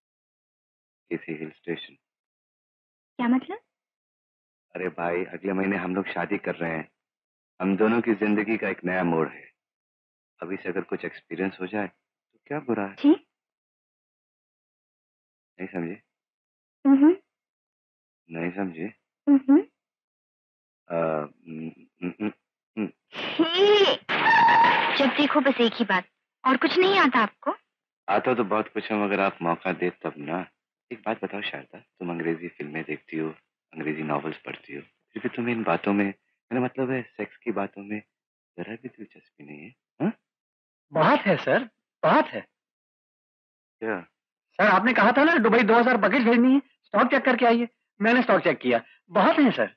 किसी हिल स्टेशन? क्या मतलब? अरे भाई, अगले महीने हम लोग शादी कर रहे हैं। हम दोनों की जिंदगी का एक नया मोड़ है। अभी से अगर कुछ एक्सपीरियंस हो जाए तो क्या बुरा है? जी? नहीं समझे? नहीं समझे? जब देखो बस एक ही बात, और कुछ नहीं आता आपको? आता तो बहुत कुछ है, मगर आप मौका दे तब ना। एक बात बताओ शारदा, तुम अंग्रेजी फिल्में देखती हो, अंग्रेजी नॉवेल्स पढ़ती हो, फिर भी तुम्हें इन बातों में, मेरा मतलब है सेक्स की बातों में, जरा भी दिलचस्पी नहीं है? हा? बहुत है सर, बहुत है। क्या सर, आपने कहा था ना दुबई 2000 बकेट भेजनी है, स्टॉक चेक करके आइए। मैंने स्टॉक चेक किया, बहुत है सर।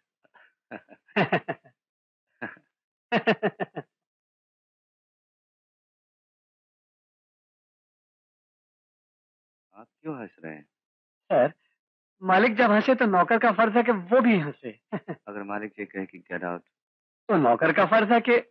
आप क्यों हंस रहे हैं? सर, मालिक जब हंसे तो नौकर का फर्ज है कि वो भी हंसे। अगर मालिक ये कहे कि गेट आउट, तो नौकर का फर्ज है कि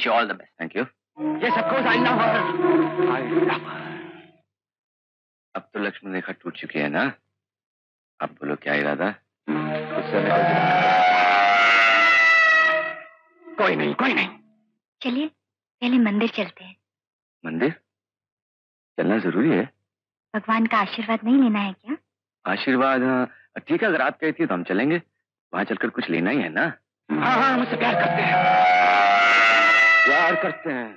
wish you all the best. Thank you. Yes of course, I love her. अब तो लक्ष्मण रेखा टूट चुकी है ना? अब बोलो क्या इरादा? कोई नहीं, कोई नहीं। चलिए पहले मंदिर चलते हैं। मंदिर चलना जरूरी है? भगवान का आशीर्वाद नहीं लेना है क्या? आशीर्वाद? हाँ ठीक है, अगर आप कहती है तो हम चलेंगे। वहां चलकर कुछ लेना ही है ना। हाँ हाँ, मुझसे प्यार करते हैं। प्यार करते हैं।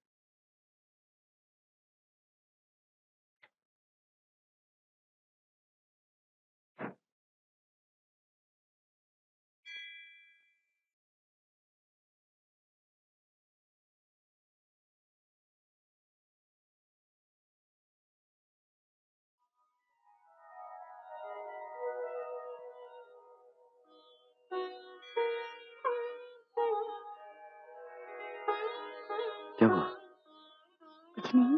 क्या हुआ? कुछ नहीं,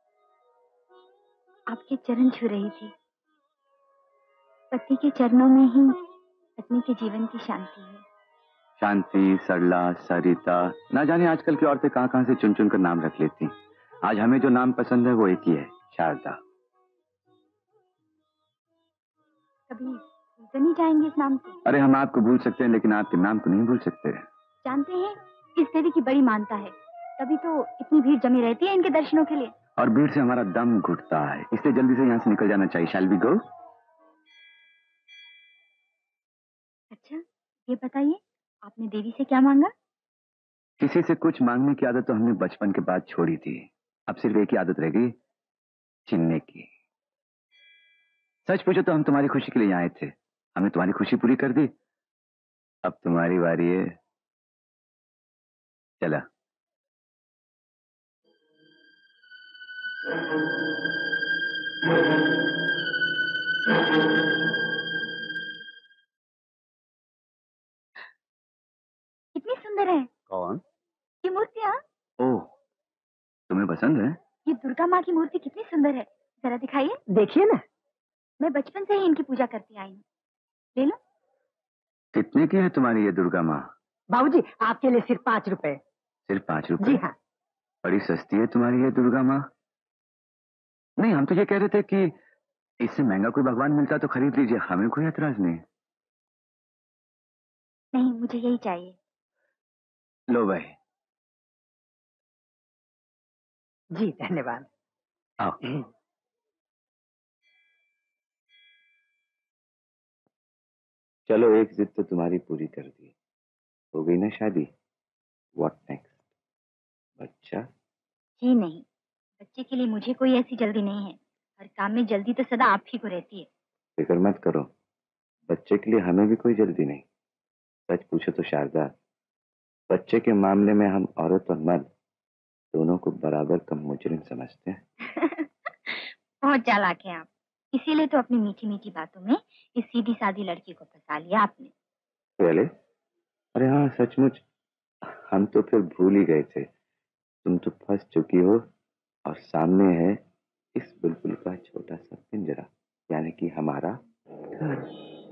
आपके चरण छू रही थी। पति के चरणों में ही पत्नी के जीवन की शांति है। शांति, सरला, सरिता, ना जाने आजकल की औरतें कहां कहां से चुन चुन कर नाम रख लेती। आज हमें जो नाम पसंद है वो एक ही है, शारदा। कभी भूल तो नहीं जाएंगे इस नाम से? अरे हम आपको भूल सकते हैं लेकिन आपके नाम को नहीं भूल सकते। जानते हैं इस देवी की बड़ी मानता है, तभी तो इतनी भीड़ जमी रहती है इनके दर्शनों के लिए। और भीड़ से हमारा दम घुटता है, इसलिए जल्दी से यहाँ से निकल जाना चाहिए। Shall we go? अच्छा ये बताइए, आपने देवी से क्या मांगा? किसी से कुछ मांगने की आदत तो हमने बचपन के बाद छोड़ी थी। अब सिर्फ एक ही आदत रह गई, छीनने की। सच पूछो तो हम तुम्हारी खुशी के लिए आए थे, हमने तुम्हारी खुशी पूरी कर दी। अब तुम्हारी बारी है। चला। कितनी सुंदर है। कौन? ये मूर्तियाँ। ओह, तुम्हें पसंद है? ये दुर्गा माँ की मूर्ति कितनी सुंदर है, जरा दिखाइए। देखिए ना, मैं बचपन से ही इनकी पूजा करती आई हूँ। ले लो। कितने की है तुम्हारी ये दुर्गा माँ? बाबूजी आपके लिए सिर्फ 5 रुपए। सिर्फ 5 रुपए? जी हाँ। बड़ी सस्ती है तुम्हारी ये दुर्गा माँ। नहीं, हम तो ये कह रहे थे कि इससे महंगा कोई भगवान मिलता तो खरीद लीजिए, हमें कोई एतराज नहीं। नहीं, मुझे यही चाहिए। लो भाई। जी धन्यवाद। आओ। चलो, एक जिद तो तुम्हारी पूरी कर दी, हो गई ना शादी। What next? बच्चा? जी नहीं, बच्चे के लिए मुझे कोई ऐसी जल्दी नहीं है। हर काम में जल्दी तो सदा आप ही को रहती है। फिक्र मत करो, बच्चे के लिए हमें भी कोई जल्दी नहीं। सच पूछो तो शारदा, बच्चे के मामले में हम औरत और मर्द दोनों को बराबर कम मुजरिम समझते हैं। बहुत चालाक हैं आप, इसीलिए तो अपनी मीठी मीठी बातों में इस सीधी सादी लड़की को फंसा लिया आपने। पहले? अरे हाँ सचमुच, हम तो फिर भूल ही गए थे। तुम तो फंस चुकी हो और सामने है इस बुलबुल का छोटा सा पिंजरा, यानी कि हमारा घर।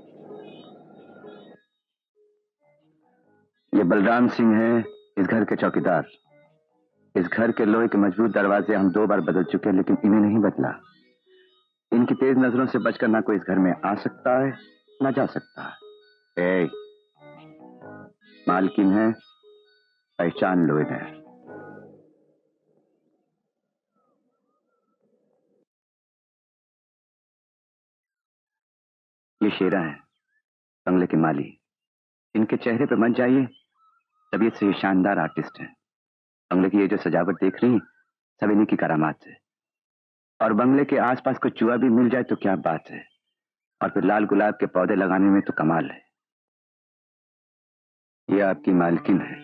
ये बलराम सिंह है इस घर के चौकीदार। इस घर के लोहे के मजबूत दरवाजे हम 2 बार बदल चुके हैं, लेकिन इन्हें नहीं बदला। इनकी तेज नजरों से बचकर ना कोई इस घर में आ सकता है ना जा सकता है। मालकिन है, पहचान लो इन्हें। ये शेरा है, बंगले के माली। इनके चेहरे पे मत जाइए, तबीयत से ये शानदार आर्टिस्ट हैं। बंगले की ये जो सजावट देख रही, सब इन्हीं की करामात है। और बंगले के आसपास कोई चूहा भी मिल जाए तो क्या बात है। और फिर लाल गुलाब के पौधे लगाने में तो कमाल है। ये आपकी मालकिन है।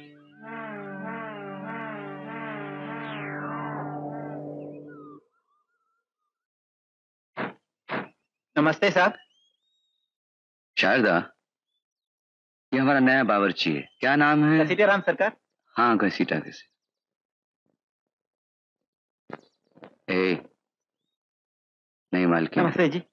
नमस्ते साहब। शारदा, ये हमारा नया बावर्ची है। क्या नाम है? सीताराम सरकार। हाँ, घसीटा घसी। नहीं मालकिन। नमस्ते जी।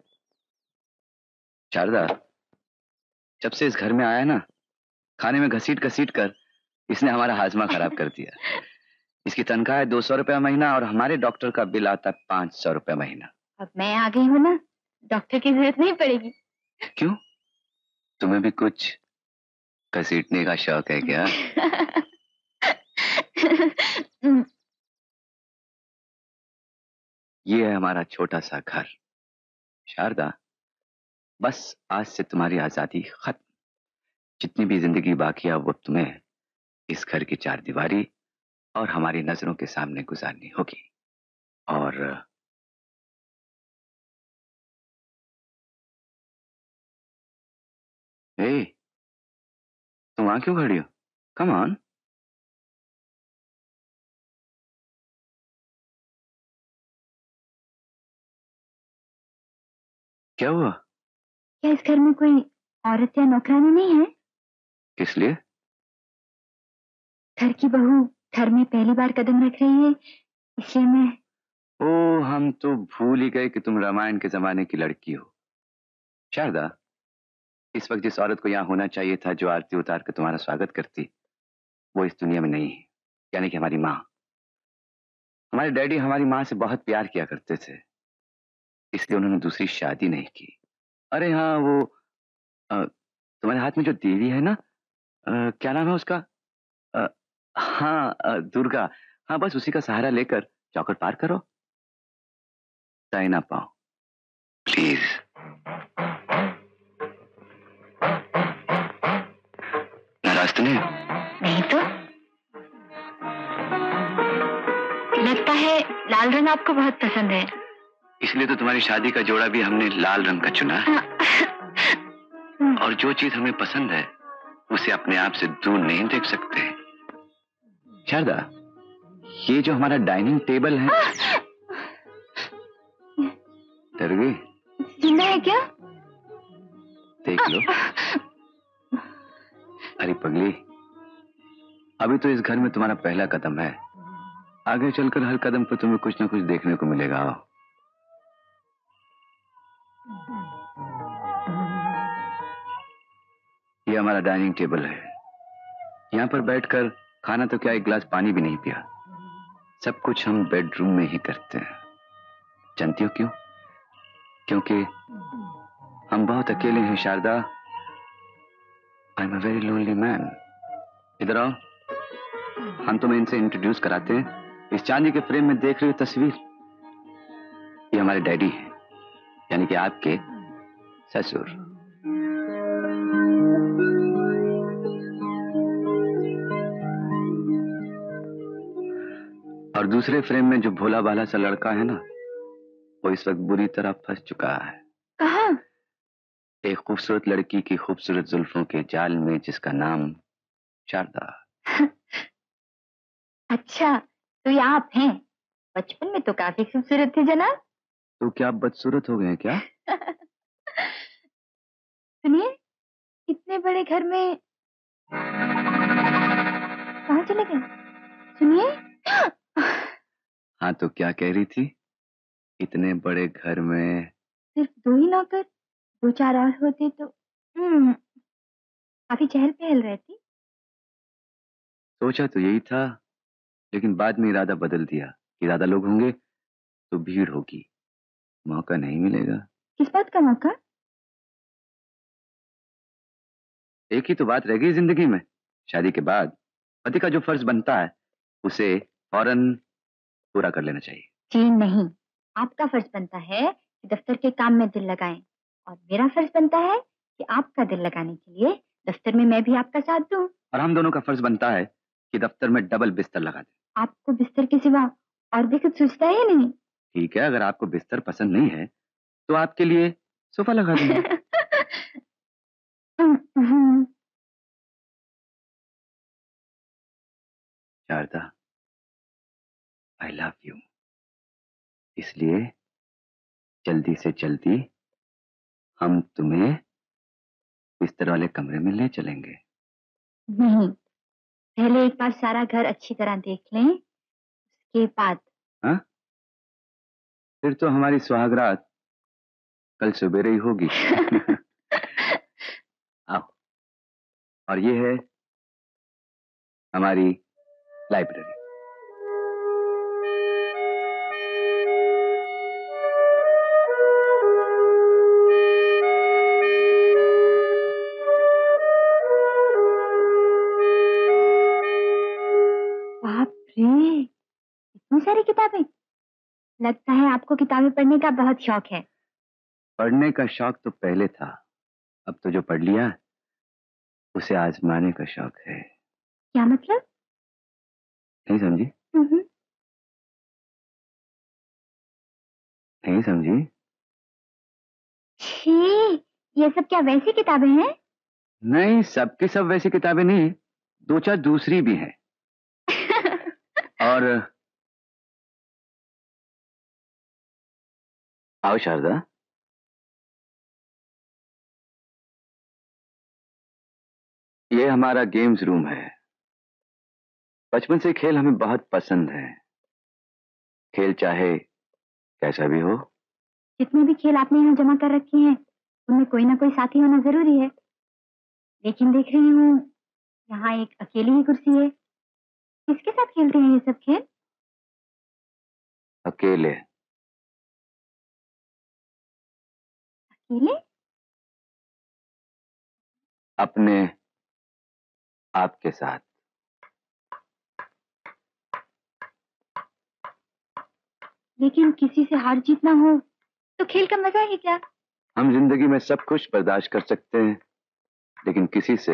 शारदा, जब से इस घर में आया ना, खाने में घसीट घसीट कर इसने हमारा हाजमा खराब कर दिया। इसकी तनख्वाह है 200 रुपया महीना और हमारे डॉक्टर का बिल आता है 500 रुपया महीना। अब मैं आ गई हूँ ना, डॉक्टर की जरूरत नहीं पड़ेगी। क्यों? तुम्हें भी कुछ घसीटने का शौक है क्या? ये है हमारा छोटा सा घर। शारदा, बस आज से तुम्हारी आजादी खत्म। जितनी भी जिंदगी बाकी है वो तुम्हें इस घर की चार दीवारी और हमारी नजरों के सामने गुजारनी होगी। और ए, तुम वहां क्यों खड़ी हो? Come on. क्या हुआ? क्या इस घर में कोई औरत या नौकरानी नहीं है? किस लिए? घर की बहू घर में पहली बार कदम रख रही है, इसलिए मैं। ओ, हम तो भूल ही गए कि तुम रामायण के जमाने की लड़की हो। शारदा, इस वक्त जिस औरत को यहाँ होना चाहिए था, जो आरती उतार कर तुम्हारा स्वागत करती, वो इस दुनिया में नहीं है। यानी कि हमारी माँ। हमारे डैडी हमारी माँ से बहुत प्यार किया करते थे, इसलिए उन्होंने दूसरी शादी नहीं की। अरे हाँ, वो तुम्हारे हाथ में जो देवी है ना, क्या नाम है उसका? हाँ, दुर्गा। हाँ, बस उसी का सहारा लेकर चौखट पार करो। तय ना पाओ, प्लीज। नाराज तो नहीं? नहीं तो। लगता है लाल रंग आपको बहुत पसंद है। इसलिए तो तुम्हारी शादी का जोड़ा भी हमने लाल रंग का चुना है। और जो चीज हमें पसंद है उसे अपने आप से दूर नहीं देख सकते। शारदा, ये जो हमारा डाइनिंग टेबल है। डर गई? जिंदा है क्या? देख लो। अरे पगली, अभी तो इस घर में तुम्हारा पहला कदम है। आगे चलकर हर कदम पर तुम्हें कुछ ना कुछ देखने को मिलेगा। आओ। ये हमारा डाइनिंग टेबल है। यहाँ पर बैठकर खाना तो क्या, एक गिलास पानी भी नहीं पिया। सब कुछ हम बेडरूम में ही करते हैं। जानती हो क्यों? क्योंकि हम बहुत अकेले हैं Sharda. I am a very lonely man. इधर आओ, हम तुम्हें इनसे इंट्रोड्यूस कराते हैं। इस चांदी के फ्रेम में देख रही हो तस्वीर, ये हमारे डैडी हैं, यानी कि आपके ससुर। और दूसरे फ्रेम में जो भोला भाला सा लड़का है ना, वो इस वक्त बुरी तरह फंस चुका है। कहाँ? एक खूबसूरत लड़की की खूबसूरत जुल्फों के जाल में, जिसका नाम शारदा। अच्छा, तो ये आप हैं। बचपन में तो काफी खूबसूरत थे जनाब। तो क्या आप बदसूरत हो गए हैं क्या? सुनिए, इतने बड़े घर में कहाँ चले गए? सुनिए। हाँ, तो क्या कह रही थी? इतने बड़े घर में सिर्फ 2 ही नौकर, 2-4 और होते तो काफी चहल पहल रहती। सोचा तो यही था, लेकिन बाद में इरादा बदल दिया कि ज्यादा लोग होंगे तो भीड़ होगी, मौका नहीं मिलेगा। किस बात का मौका? एक ही तो बात रह गई जिंदगी में। शादी के बाद पति का जो फर्ज बनता है उसे फौरन पूरा कर लेना चाहिए। जी नहीं, आपका फर्ज बनता है कि दफ्तर के काम में दिल लगाएं, और मेरा फर्ज बनता है कि आपका दिल लगाने के लिए दफ्तर में मैं भी आपका साथ दूं। और हम दोनों का फर्ज बनता है कि दफ्तर में डबल बिस्तर लगा दें। आपको बिस्तर के सिवा और भी कुछ सोचता है या नहीं? ठीक है, अगर आपको बिस्तर पसंद नहीं है तो आपके लिए सोफा लगा दूंगा। Sharda, I love you. इसलिए जल्दी से जल्दी हम तुम्हें बिस्तर वाले कमरे में ले चलेंगे। नहीं, पहले एक बार सारा घर अच्छी तरह देख लें, उसके बाद। हाँ? फिर तो हमारी सुहागरात कल सवेरे ही होगी। आओ। और ये है हमारी लाइब्रेरी। बाप रे, इतनी सारी किताबें। लगता है आपको किताबें पढ़ने का बहुत शौक है। पढ़ने का शौक तो पहले था, अब तो जो पढ़ लिया उसे आजमाने का शौक है। क्या मतलब? नहीं समझी? नहीं समझी? छी, ये सब क्या वैसी किताबें हैं? नहीं, सबकी सब वैसी किताबें नहीं, दो चार दूसरी भी हैं। और आओ शारदा। ये हमारा गेम्स रूम है। बचपन से खेल हमें बहुत पसंद है। खेल चाहे कैसा भी हो। जितने भी खेल आपने यहाँ जमा कर रखे हैं उनमें कोई ना कोई साथी होना जरूरी है। लेकिन देख रही हूँ यहाँ एक अकेली ही कुर्सी है। किसके साथ खेलते हैं ये सब खेल? अकेले। अकेले? अपने आपके साथ। लेकिन किसी से हार जीत ना हो तो खेल का मजा ही क्या? हम जिंदगी में सब कुछ बर्दाश्त कर सकते हैं, लेकिन किसी से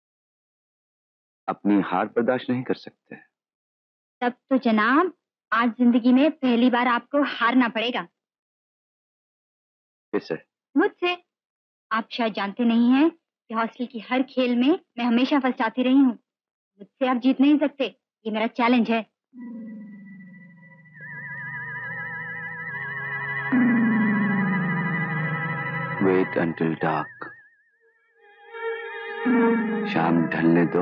अपनी हार बर्दाश्त नहीं कर सकते। तब तो जनाब आज जिंदगी में पहली बार आपको हारना पड़ेगा। किससे? मुझसे। आप शायद जानते नहीं हैं कि हॉस्टल की हर खेल में मैं हमेशा फर्स्ट आती रही हूँ। मुझसे आप जीत नहीं सकते, ये मेरा चैलेंज है। Wait until dark. शाम ढलने दो,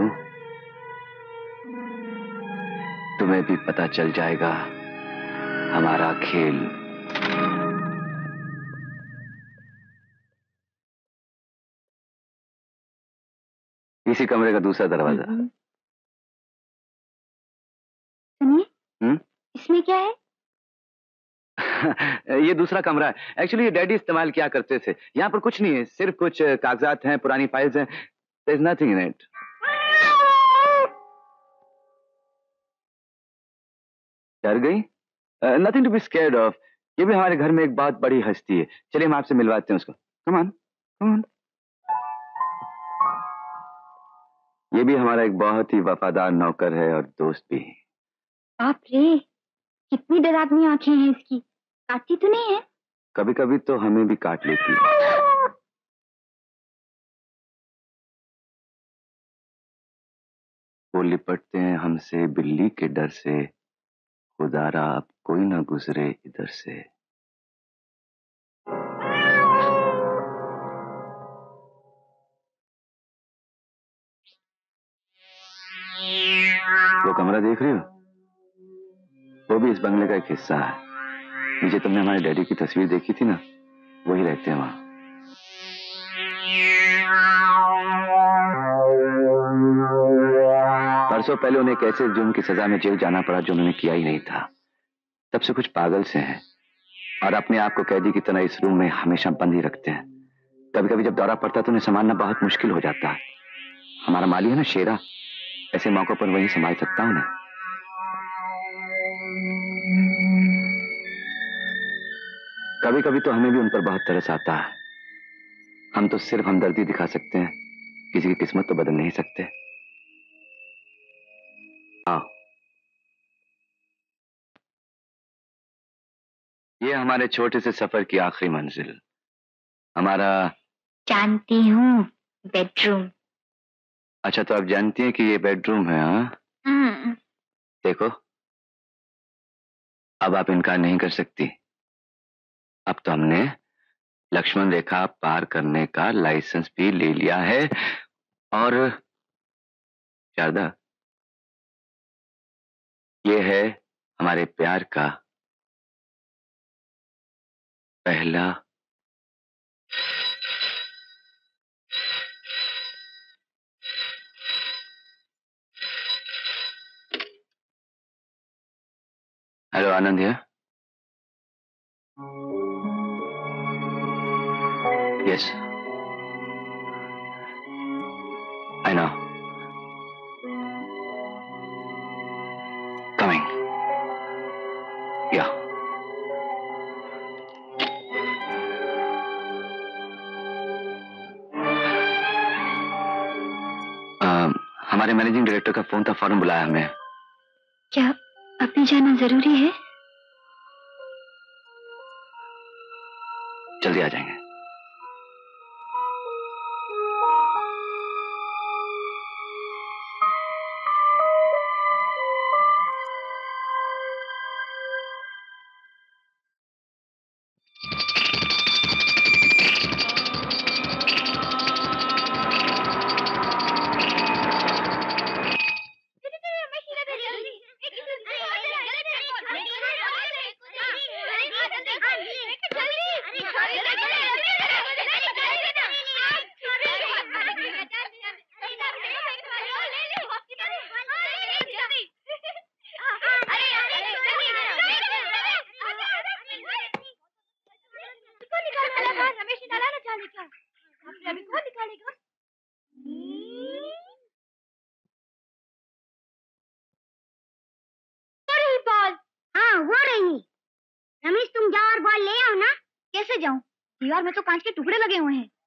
तुम्हें भी पता चल जाएगा हमारा खेल। इसी कमरे का दूसरा दरवाजा। सुनिए, इसमें क्या है? ये दूसरा कमरा है। एक्चुअली ये डैडी इस्तेमाल किया करते थे। यहाँ पर कुछ नहीं है, सिर्फ कुछ कागजात हैं, पुरानी फाइल्स हैं। There's nothing in it. डर गई? Nothing to be scared of. ये भी हमारे घर में एक बहुत बड़ी हस्ती है। चलिए हम आपसे मिलवाते हैं उसको। Come on, come on. ये भी हमारा एक बहुत ही वफादार नौकर है और दोस्त भी। बाप रे, कितनी डरावनी आंखें हैं इसकी। काटती तो नहीं है? कभी कभी तो हमें भी काट लेती है। वो लिपटते हैं हमसे बिल्ली के डर से। खुदारा अब कोई ना गुजरे इधर से। वो कमरा देख रही हो? वो भी इस बंगले का एक हिस्सा है। नीचे तुमने हमारे डैडी की तस्वीर देखी थी ना, वही रहते हैं वहां। परसों पहले उन्हें एक ऐसे जुर्म की सजा में जेल जाना पड़ा जो उन्होंने किया ही नहीं था। तब से कुछ पागल से हैं और अपने आप को कैदी की तरह इस रूम में हमेशा बंद ही रखते हैं। कभी कभी जब दौरा पड़ता है तो उन्हें संभालना बहुत मुश्किल हो जाता है। हमारा माली है ना शेरा, ऐसे मौकों पर वही संभाल सकता हूं उन्हें। कभी कभी तो हमें भी उन पर बहुत तरस आता है। हम तो सिर्फ हमदर्दी दिखा सकते हैं, किसी की किस्मत तो बदल नहीं सकते। आओ, ये हमारे छोटे से सफर की आखिरी मंजिल, हमारा। जानती हूँ, बेडरूम। अच्छा, तो आप जानती हैं कि ये बेडरूम है? हाँ, देखो अब आप इनकार नहीं कर सकती। अब तो हमने लक्ष्मण रेखा पार करने का लाइसेंस भी ले लिया है। और शारदा, ये है हमारे प्यार का पहला हेलो, आनंद है? Yes, I know. कमिंग। या हमारे मैनेजिंग डायरेक्टर का फोन था, फौरन बुलाया हमें। क्या अभी जाना जरूरी है? जल्दी आ जाएंगे। रमेश, तुम जाओ और बॉल ले आओ ना। कैसे जाऊं? दीवार में तो कांच के टुकड़े लगे हुए हैं।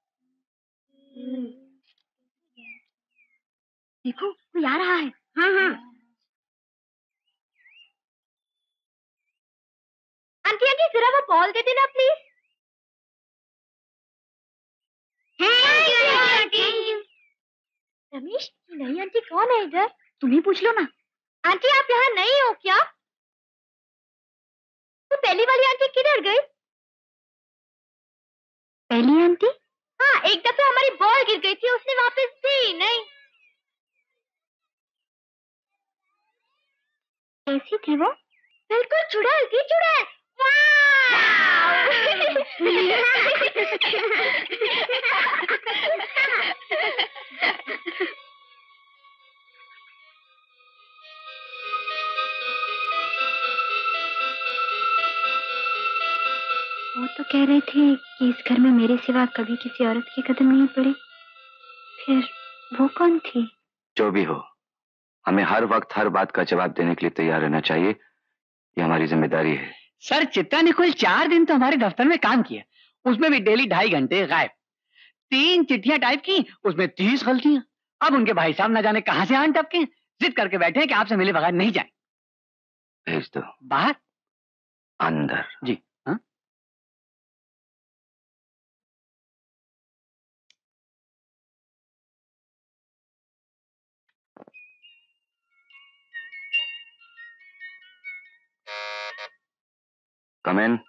देखो, कोई आ रहा है। हाँ हाँ। आंटी आंटी, जरा वो बॉल दे देना प्लीज। Thank you. रमेश, नई आंटी कौन है इधर? तुम ही पूछ लो ना। आंटी, आप यहाँ नई हो क्या? तो पहली वाली आंटी किधर गई? पहली आंटी? हाँ, एक दफे हमारी बॉल गिर गई थी, उसने वापस दी नहीं। कैसी थी वो? बिल्कुल चुड़ैल की चुड़ैल। वो तो कह रहे थे कि इस घर में मेरे सिवा कभी किसी औरत की कदम नहीं पड़ी। फिर वो कौन थी? जो भी हो, हमें हर वक्त हर बात का जवाब देने के लिए तैयार रहना चाहिए। ये हमारी जिम्मेदारी है। सर, चित्रा ने कुल 4 दिन तो हमारे दफ्तर में काम किया, उसमें भी डेली 2.5 घंटे गायब। 3 चिट्ठियां टाइप की, उसमें 30 गलतियां। अब उनके भाई साहब न जाने कहां से आन टपके, जिद करके बैठे हैं कि आपसे मिले बगैर नहीं जाए। भेज दो। बाहर? अंदर। जी। हाँ? Come in.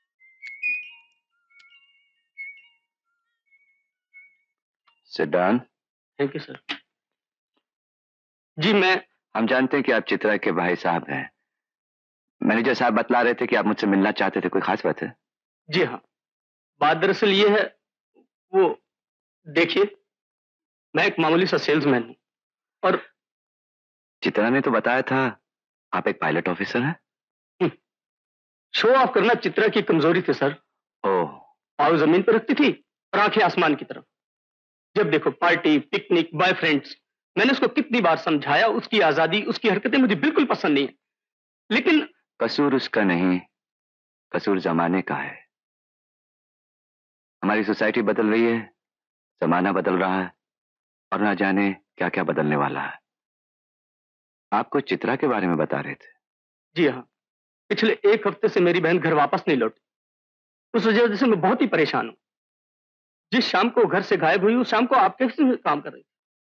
Sit down. Thank you sir. जी, हम जानते हैं कि आप चित्रा के भाई साहब हैं। मैनेजर साहब बतला रहे थे कि आप मुझसे मिलना चाहते थे। कोई खास बात है? जी हाँ, बात दरअसल ये है, वो देखिए, मैं एक मामूली सा सेल्समैन हूँ और चित्रा ने तो बताया था आप एक पायलट ऑफिसर हैं। शो ऑफ करना चित्रा की कमजोरी थी सर। ओह। पाँव जमीन पर रखती थी और आंखें आसमान की तरफ। जब देखो पार्टी, पिकनिक, बॉयफ्रेंड्स। मैंने उसको कितनी बार समझाया, उसकी आजादी, उसकी हरकतें मुझे बिल्कुल पसंद नहीं है। लेकिन कसूर उसका नहीं, कसूर जमाने का है। हमारी सोसाइटी बदल रही है, जमाना बदल रहा है और ना जाने क्या क्या बदलने वाला है। आपको चित्रा के बारे में बता रहे थे? जी हाँ, पिछले 1 हफ्ते से मेरी बहन घर वापस नहीं लौटी। उस वजह से मैं बहुत ही परेशान हूँ। जिस शाम को घर से गायब हुई, उस शाम को आपके ऑफिस में काम कर रही थी।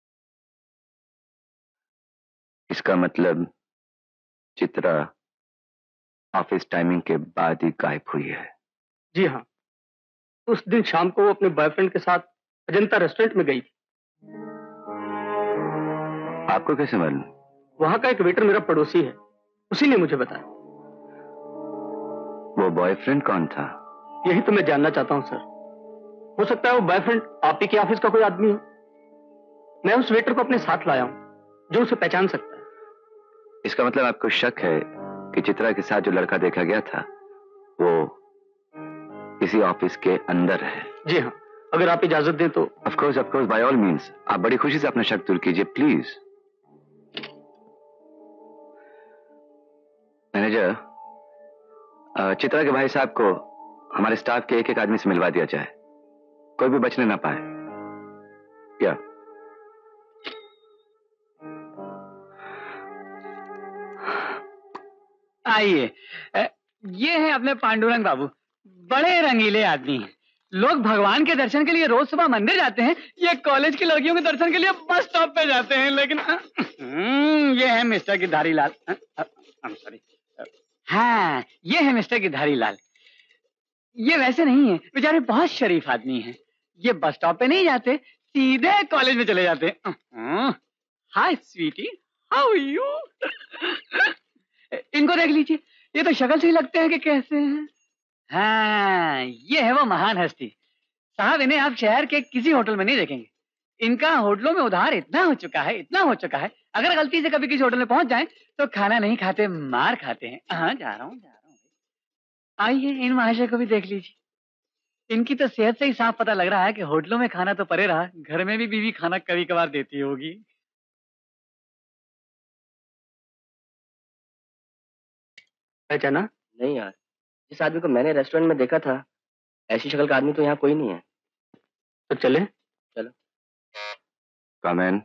इसका मतलब चित्रा ऑफिस टाइमिंग के बाद ही गायब हुई है? जी हाँ, उस दिन शाम को वो अपने बॉयफ्रेंड के साथ अजंता रेस्टोरेंट में गई थी। आपको कैसे मालूम? वहां का एक वेटर मेरा पड़ोसी है, उसी ने मुझे बताया। वो बॉयफ्रेंड कौन था? यही तो मैं जानना चाहता हूं सर। हो सकता है वो बॉयफ्रेंड आप ही के ऑफिस का कोई आदमी हो। मैं उस वेटर को अपने साथ लाया हूं जो उसे पहचान सकता है। इसका मतलब आपको शक है कि चित्रा के साथ जो लड़का देखा गया था वो इसी ऑफिस के अंदर है। जी हाँ, अगर आप इजाजत दें तो। Of course by all means. आप बड़ी खुशी से अपना शक दूर कीजिए प्लीज। मैनेजर, चित्रा के भाई साहब को हमारे स्टाफ के एक आदमी से मिलवा दिया जाए, कोई भी बचने ना पाए। क्या आइए, ये है अपने पांडुरंग बाबू, बड़े रंगीले आदमी हैं। लोग भगवान के दर्शन के लिए रोज सुबह मंदिर जाते हैं, ये कॉलेज की लड़कियों के दर्शन के लिए बस स्टॉप पे जाते हैं। लेकिन ये है मिस्टर गिरधारी लाल। सॉरी, हाँ ये है मिस्टर गिरधारी लाल। ये वैसे नहीं है, बेचारे बहुत शरीफ आदमी हैं। ये बस स्टॉप पे नहीं जाते, सीधे कॉलेज में चले जाते हैं। Hi sweetie, how are you? इनको देख लीजिए, ये तो शक्ल से ही लगते हैं कि कैसे हैं। हाँ ये है वो महान हस्ती साहब, इन्हें आप शहर के किसी होटल में नहीं देखेंगे। इनका होटलों में उधार इतना हो चुका है, अगर गलती से कभी किसी होटल में पहुंच जाएं तो खाना नहीं खाते, मार खाते हैं। हाँ जा रहा हूँ। आइए इन महाशय को भी देख लीजिए। इनकी तो सेहत से ही साफ पता लग रहा है कि होटलों में खाना तो परे रहा, घर में भी बीवी खाना कभी कभार देती होगी। पहचाना? नहीं यार, जिस आदमी को मैंने रेस्टोरेंट में देखा था, ऐसी शक्ल का आदमी तो यहाँ कोई नहीं है। तो चले? चलो। कम इन।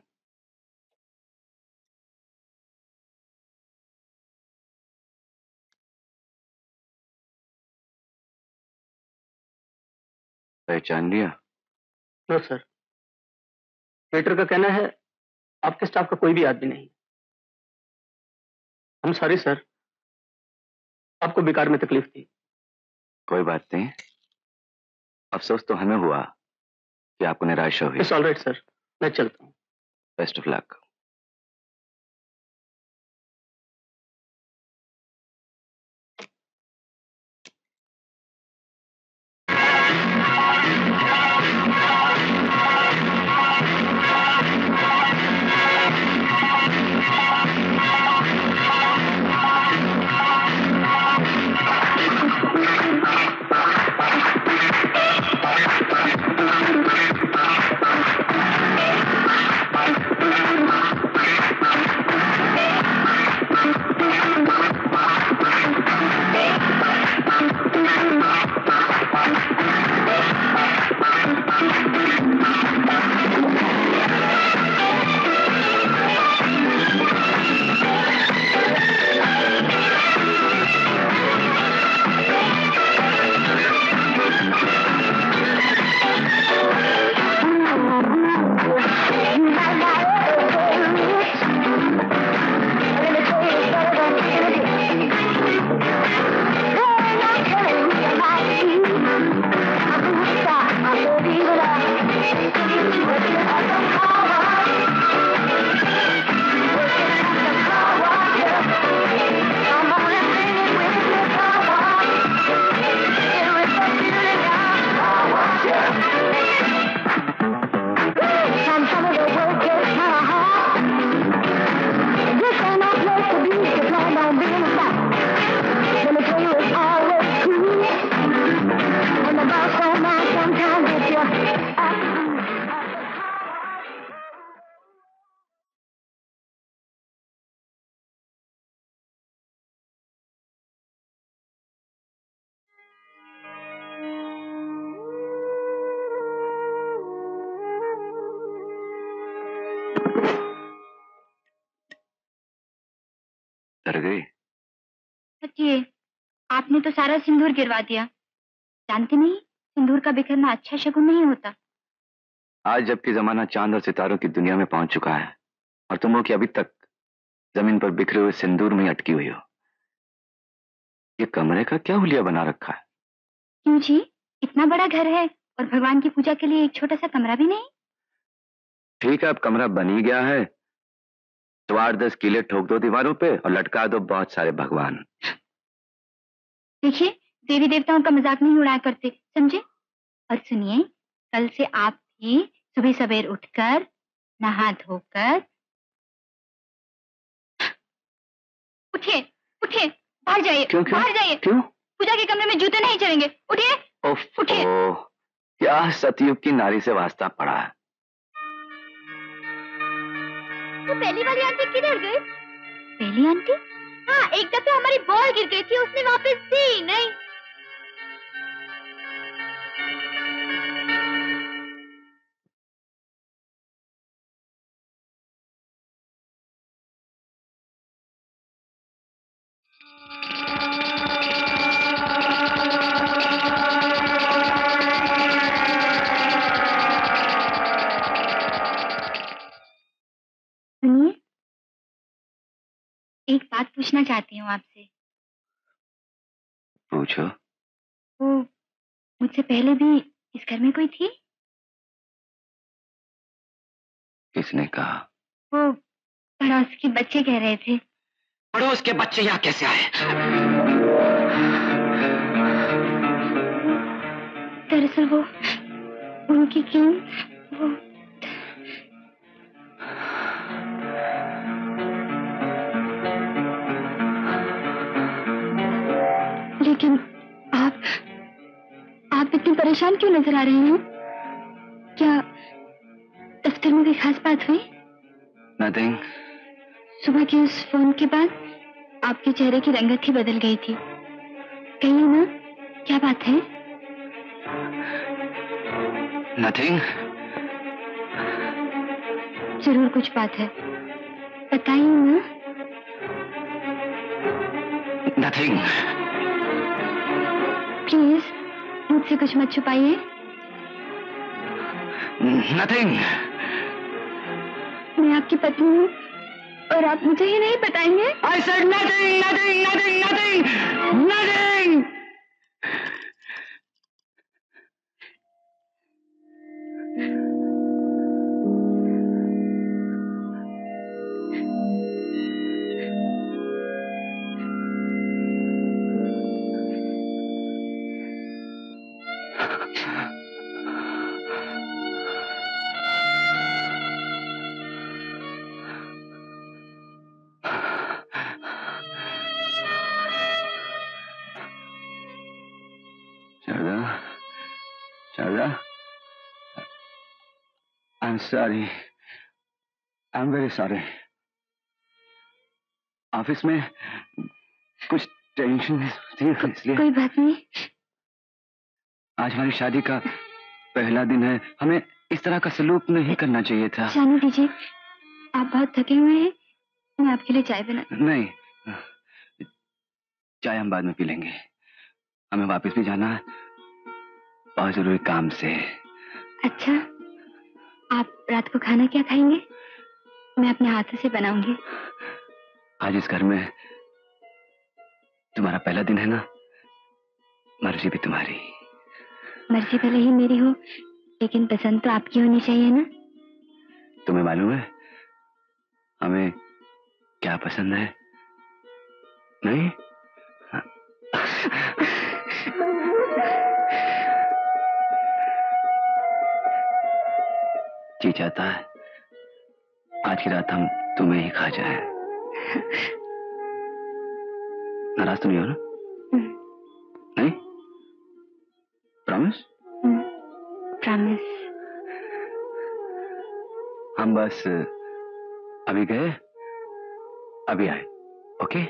पहचान लिया? नो सर, वेटर का कहना है आपके स्टाफ का कोई भी आदमी नहीं। हम सॉरी सर, आपको बेकार में तकलीफ दी। कोई बात नहीं, अफसोस तो हमें हुआ कि आपको निराशा हुई। इट्स ऑल राइट सर, मैं चलता हूँ। Best of luck. सच्ची, आपने तो सारा सिंदूर गिरवा दिया। जानते नहीं, सिंदूर का बिखरना अच्छा शगुन नहीं होता। आज जबकि जमाना चांद और सितारों की दुनिया में पहुंच चुका है और तुम हो कि अभी तक जमीन पर बिखरे हुए सिंदूर में अटकी हुई हो। ये कमरे का क्या हुलिया बना रखा है? क्यों जी, इतना बड़ा घर है और भगवान की पूजा के लिए एक छोटा सा कमरा भी नहीं? ठीक है, अब कमरा बन ही गया है तो 8-10 किले ठोक दो दीवारों पे और लटका दो बहुत सारे भगवान। देखिए, देवी देवताओं का मजाक नहीं उड़ाया करते, समझे? और सुनिए, कल से आप भी सुबह सवेर उठकर नहा धोकर उठिए उठिए बाहर जाइए, क्यों क्यों बाहर जाइए। क्यों? पूजा के कमरे में जूते नहीं चलेंगे। उठिए, उठिए। क्या सतयुग की नारी से वास्ता पड़ा है। वो पहली वाली आंटी किधर गई? पहली आंटी? हाँ, एक दफे हमारी बॉल गिर गई थी, उसने वापस दी नहीं। सुनिए, एक बात पूछना चाहती हूँ आपसे। पूछो। वो मुझसे पहले भी इस घर में कोई थी? किसने कहा? वो पड़ोस के बच्चे कह रहे थे। पड़ोस के बच्चे यहाँ कैसे आए? दरअसल वो उनकी किंग वो लेकिन आप इतने परेशान क्यों नजर आ रहे हैं? क्या दफ्तर में कोई खास बात हुई? नथिंग। सुबह के उस फोन के बाद आपके चेहरे की रंगत ही बदल गई थी। कहिए ना, क्या बात है? नथिंग। जरूर कुछ बात है, बताइए ना। नथिंग। प्लीज मुझसे कुछ मत छुपाइए। नथिंग। मैं आपकी पत्नी हूँ और आप मुझे ही नहीं बताएंगे? I said nothing, nothing, nothing, nothing, nothing. Sharda, I'm sorry. I'm very sorry. Office में कुछ टेंशन थी इसलिए। कोई बात नहीं। आज हमारी शादी का पहला दिन है, हमें इस तरह का सलूक नहीं करना चाहिए था। जाने दीजिए, आप बहुत थके हुए हैं, मैं आपके लिए चाय बना। नहीं, चाय हम बाद में पी लेंगे। हमें वापस भी जाना है, बहुत जरूरी काम से। अच्छा, आप रात को खाना क्या खाएंगे? मैं अपने हाथों से बनाऊंगी। आज इस घर में तुम्हारा पहला दिन है ना, मर्जी भी तुम्हारी। मर्जी भले ही मेरी हो, लेकिन पसंद तो आपकी होनी चाहिए ना। तुम्हें मालूम है हमें क्या पसंद है? नहीं? जी चाहता है आज की रात हम तुम्हें ही खा जाए। नाराज तो नहीं हो ना? नहीं? प्रॉमिस? प्रॉमिस। हम बस अभी गए, अभी आए। ओके?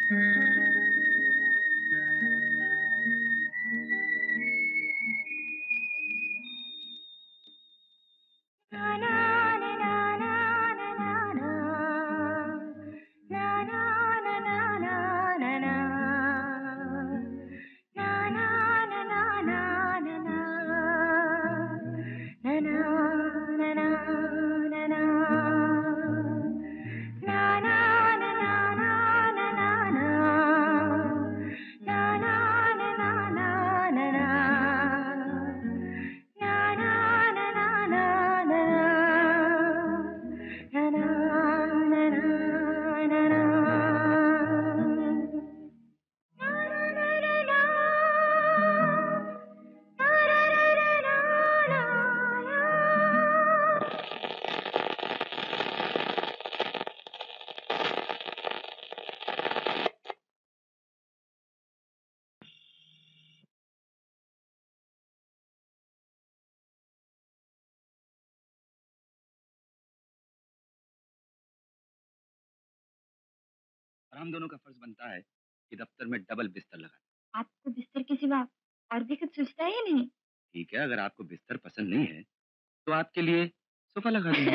और हम दोनों का फर्ज बनता है कि दफ्तर में डबल बिस्तर लगा। आपको बिस्तर के सिवा और भी कुछ सोचता है या नहीं? ठीक है, अगर आपको बिस्तर पसंद नहीं है तो आपके लिए सोफा लगा दूंगा।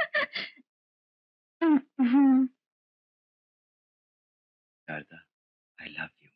Sharda, I love you.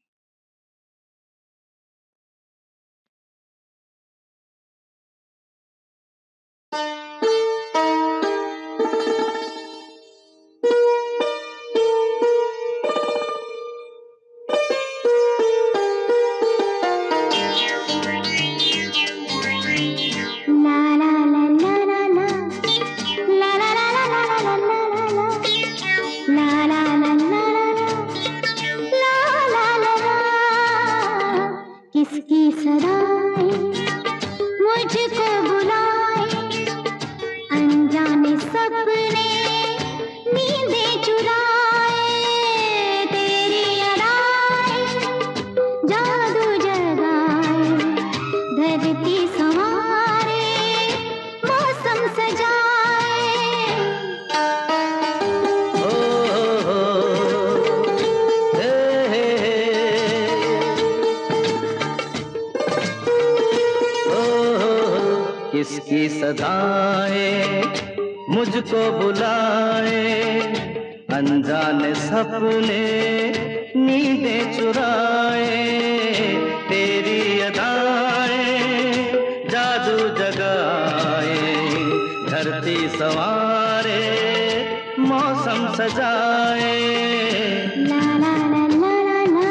किसकी सदाएं मुझको बुलाए, अनजाने सपने नींदें चुराए, तेरी अदाएं जादू जगाए, धरती संवारे मौसम सजाए। किसकी सदाएं मुझको बुलाए, अनजाने सपने नींदें चुराए, तेरी अदाएं जादू जगाए, धरती संवारे मौसम सजाए। ला ला ला ला ला ला।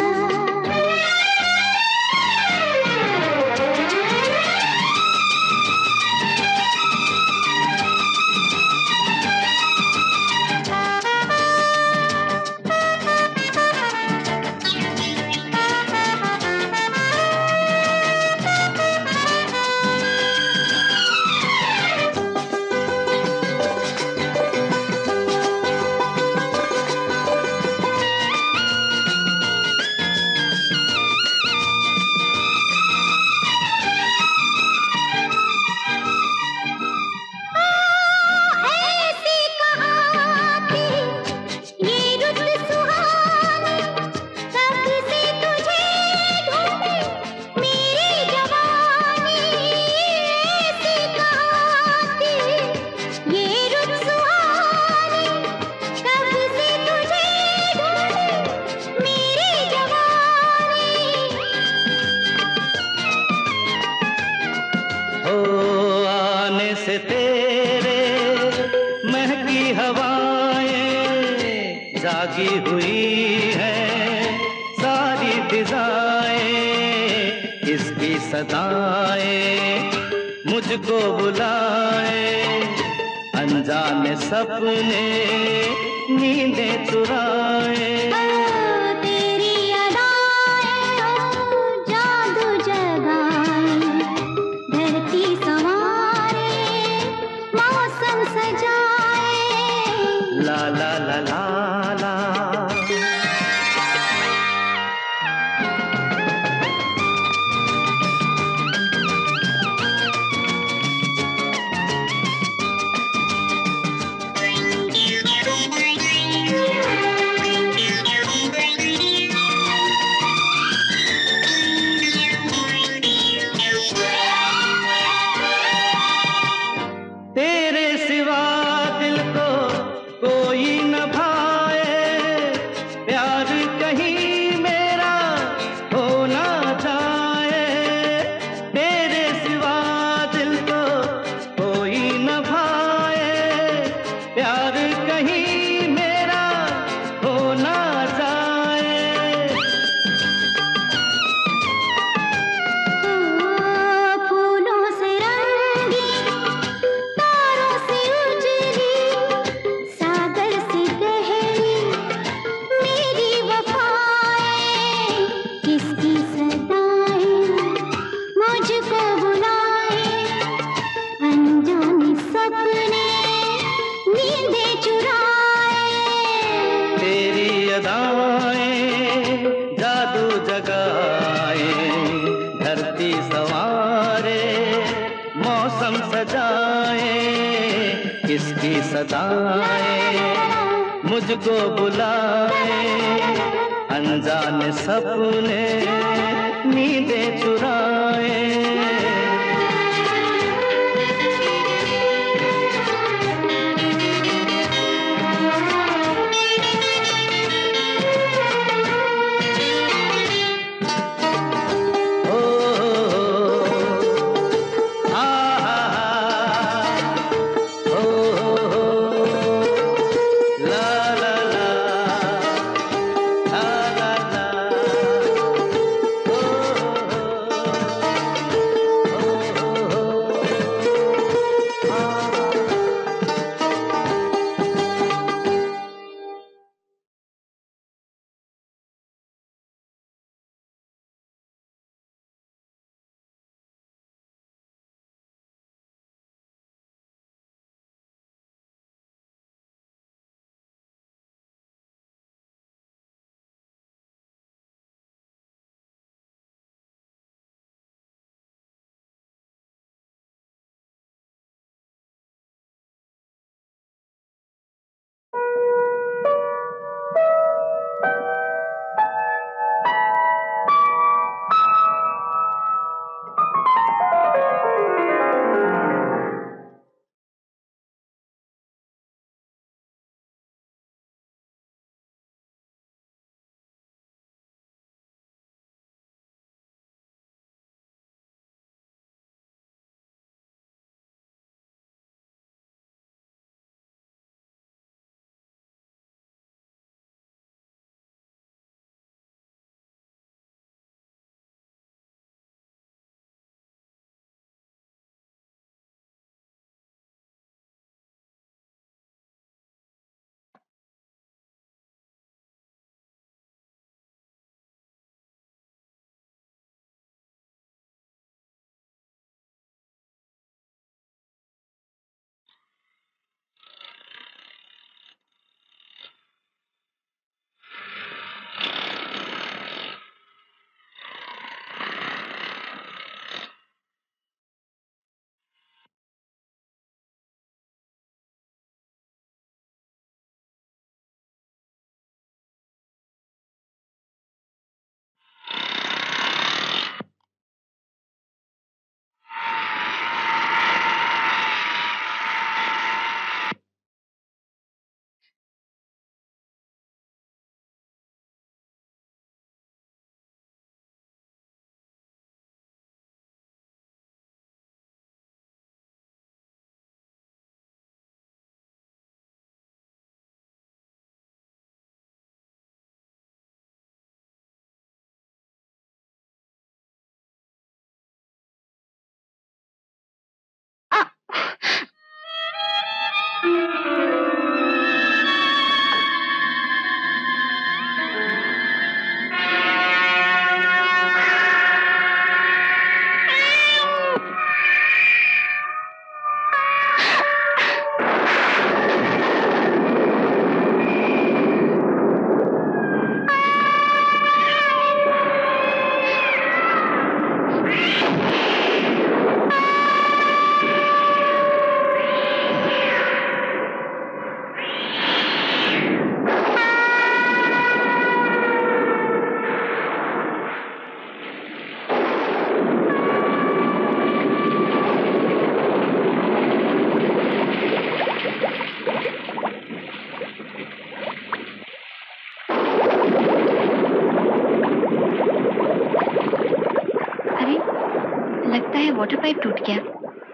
से तेरे महकी हवाएं जागी हुई है सारी फिजाएं, इसकी सदाएं मुझको बुलाए, अनजाने सपने नींदें चुराए। ला ला ला ला ला। कहीं मेरा हो ना जाए, तेरे सिवा दिल को कोई न भाए, प्यार कहीं मेरा हो ना जाए। फूलों से रंगी, तारों से उजली, सागर से गहरी मेरी वफाएं, किसकी सदाएं मुझको बुलाए, अनजाने सपने नींदें चुराए। तेरी अदाएं जादू जगाए, धरती संवारे मौसम सजाए, किसकी सदाएं मुझको बुलाए, अनजाने सपने नींदें चुराए। वाटर पाइप टूट गया।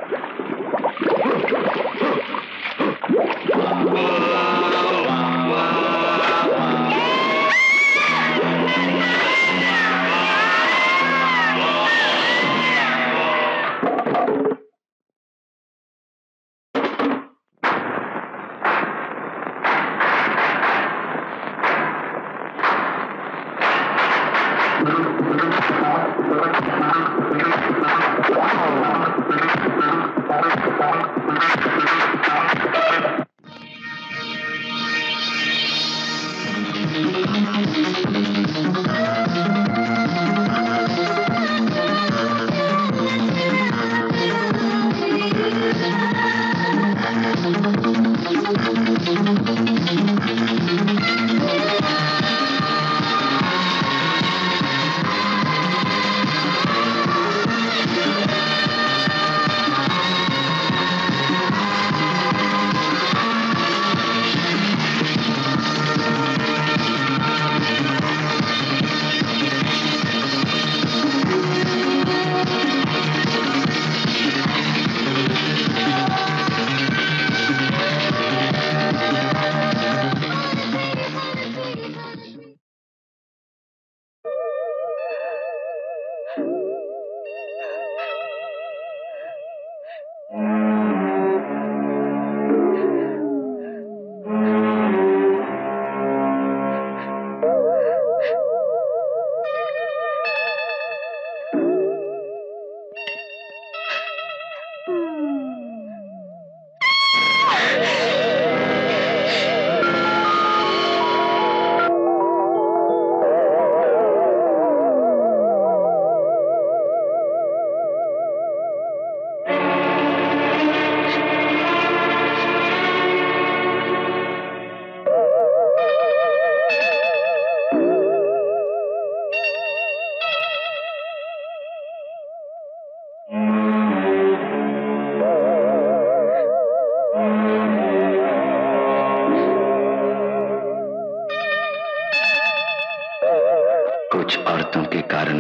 कुछ औरतों के कारण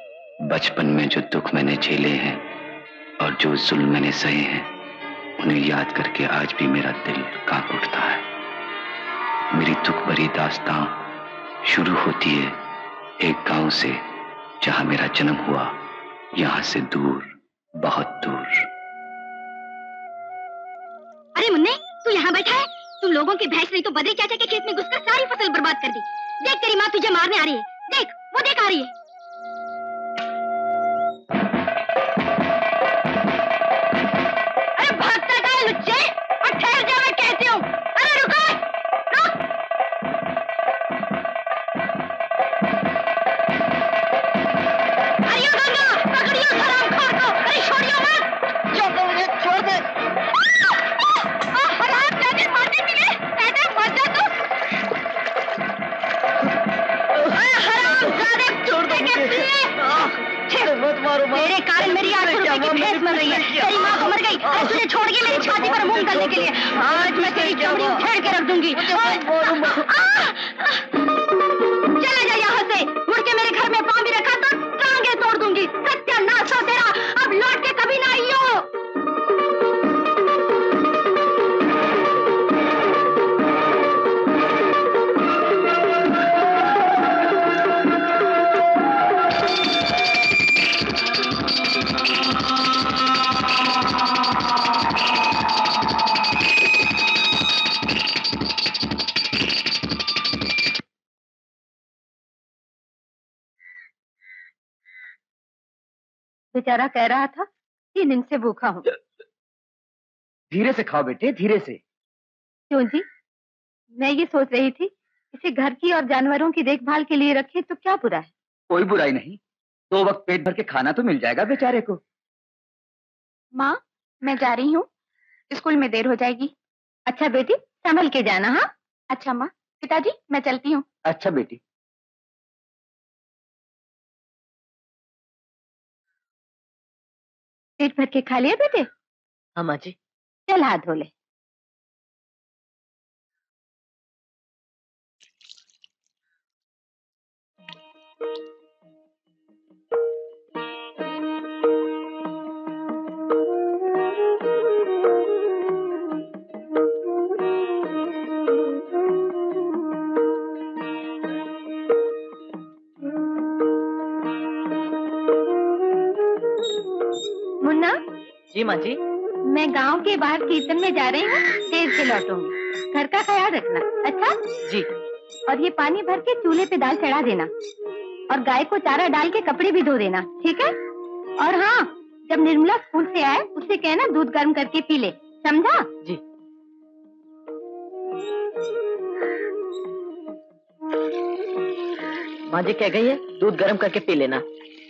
बचपन में जो दुख मैंने झेले हैं और जो जुल्म मैंने सहे हैं, उन्हें याद करके आज भी मेरा दिल कांप उठता है। मेरी दुख भरी दास्तां शुरू होती है एक गांव से जहां मेरा जन्म हुआ, यहां से दूर, बहुत दूर। अरे मुन्ने, तू यहाँ बैठा है? तुम लोगों की भैंस नहीं तो बदरी चाचा के खेत में घुसकर सारी फसल बर्बाद कर दी। देख तेरी माँ तुझे मारने आ रही है। देख, वो देख आ रही है। अरे भागता क्या है लुच्चे? और ठहर जा, मैं कहती हूँ। अरे रुको, रुक। अरे गंगा, पकड़ियो हरामखोर को। अरे छोड़ियो मत। छोड़ दे मुझे, छोड़ दे। हराम जाने मारने के लिए ऐसे मर जा तू। मत मारो, मेरे कारण मेरी 800 रुपए की भैंस मर रही है। तेरी माँ को मर गई और तुझे छोड़ के मेरी छाती पर मुंह डालने के लिए। आज मैं तेरी चमड़ी उखेड़ के रख दूंगी। चले जा यहाँ से। मुड़ के मेरे घर में पाँव भी रखा तो टांगे तोड़ दूंगी। सत्यानाश हो तेरा। अब लौट के कभी ना आइयो। बेचारा कह रहा था 3 दिन से भूखा हूँ। धीरे से खाओ बेटे, धीरे से। क्यों जी? मैं ये सोच रही थी इसे घर की और जानवरों की देखभाल के लिए रखें तो क्या बुरा है? कोई बुराई नहीं, 2 वक्त पेट भर के खाना तो मिल जाएगा बेचारे को। माँ, मैं जा रही हूँ, स्कूल में देर हो जाएगी। अच्छा बेटी, संभल के जाना। हाँ? अच्छा माँ। पिताजी, मैं चलती हूँ। अच्छा बेटी। पेट भर के खा लिया बेटे? हाँ माँ जी। चल हाथ धो ले। जी माँ जी। मैं गांव के बाहर कीर्तन में जा रही हूँ, देर से लौटूंगी। घर का ख्याल रखना। अच्छा जी। और ये पानी भर के चूल्हे पे दाल चढ़ा देना और गाय को चारा डाल के कपड़े भी धो देना, ठीक है? और हाँ, जब निर्मला स्कूल से आए उससे कहना दूध गर्म करके पी ले, समझा? जी। माँ जी कह गई है दूध गर्म करके पी लेना।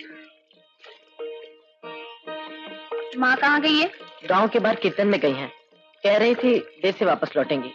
माँ कहाँ गई है? गांव के बाहर कीर्तन में गई हैं। कह रही थी देर से वापस लौटेंगी।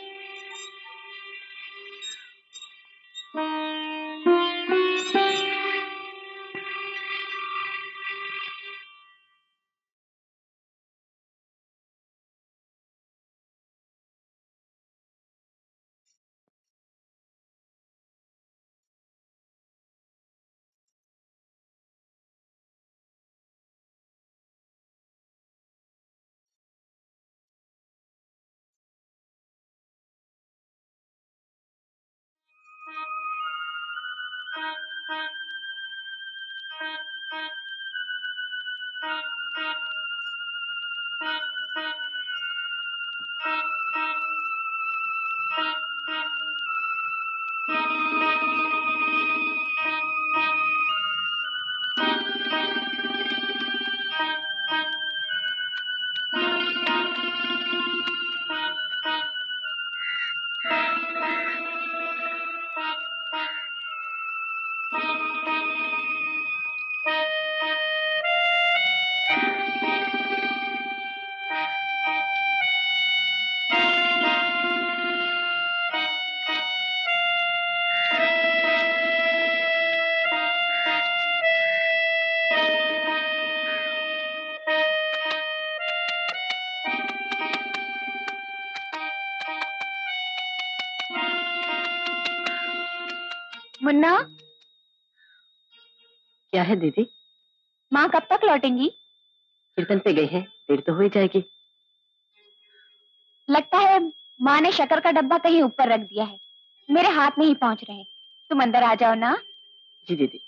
मुन्ना, क्या है दीदी? माँ कब तक लौटेंगी? कीर्तन पे गई है, देर तो हो ही जाएगी। लगता है माँ ने शक्कर का डब्बा कहीं ऊपर रख दिया है, मेरे हाथ नहीं पहुँच रहे। तुम अंदर आ जाओ ना। जी दीदी।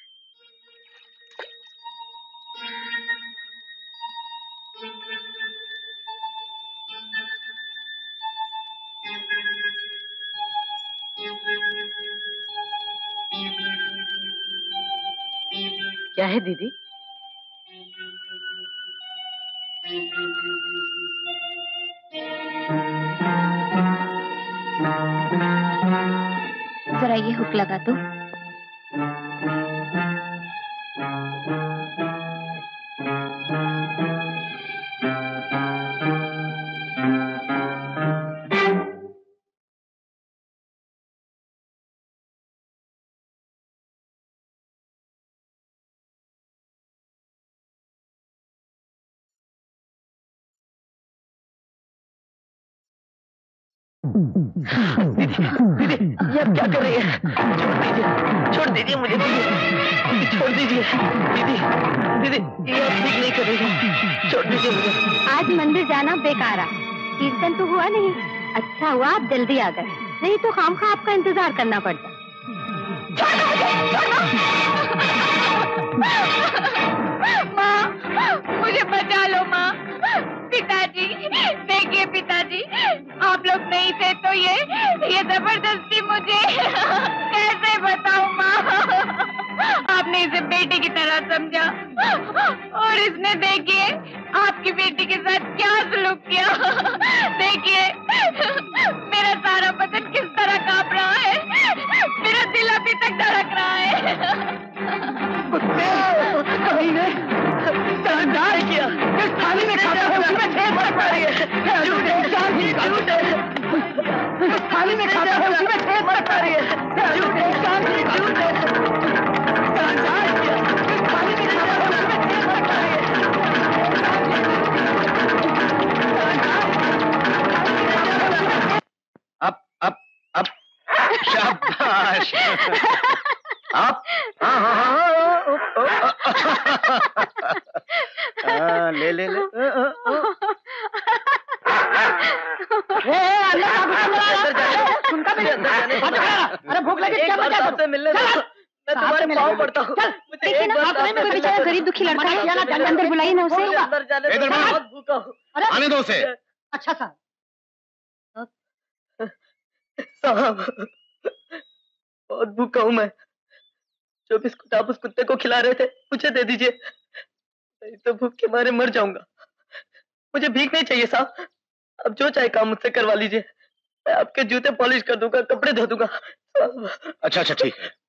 क्या है दीदी? जरा ये हुक लगा दो। दीदी, ये आप क्या कर रही है? छोड़ दीजिए मुझे, दीदी, छोड़ दीजिए दीदी, दीदी ये आप ठीक नहीं कर रही है, छोड़ दीजिए मुझे। आज मंदिर जाना बेकार, कीर्तन तो हुआ नहीं। अच्छा हुआ आप जल्दी आ गए, नहीं तो खामखा आपका इंतजार करना पड़ता। माँ, मुझे बचा लो माँ। पिताजी, देखिए पिताजी, आप लोग नहीं थे तो ये जबरदस्ती मुझे कैसे बताऊं माँ। आपने इसे बेटे की तरह समझा और इसने देखिए आपकी बेटी के साथ क्या सलूक किया। देखिए मेरा सारा बदन किस तरह कांप रहा है, मेरा दिल अभी तक धड़क रहा है। कहीं ने जान किया, इस थाली में खाता है उसी में छेद तक पड़ रही है। झूठ है, इस थाली में खाता है उसी में छेद तक पड़ रही है। झूठ है, इस थाली में खाता है उसी में छेद तक पड़ रही है। अब शाबाश। आप ले ले ले। अरे भूख लगी, क्या मिलने दो। तुम्हारे पाँव पड़ता हूँ। देखिए ना, कोई बेचारा गरीब दुखी लड़का है, अंदर बुलाइए ना उसे। अंदर जाने दो, बहुत भूखा हूँ। आने दो उसे। अच्छा साहब। साहब बहुत भूखा हूँ मैं। जो बिस्कुट आप उस कुत्ते को खिला रहे थे मुझे दे दीजिए, नहीं तो भूख के मारे मर जाऊंगा। मुझे भीख नहीं चाहिए साहब, आप जो चाहे काम मुझसे करवा लीजिए। मैं आपके जूते पॉलिश कर दूंगा, कपड़े धो दूंगा। अच्छा अच्छा ठीक है,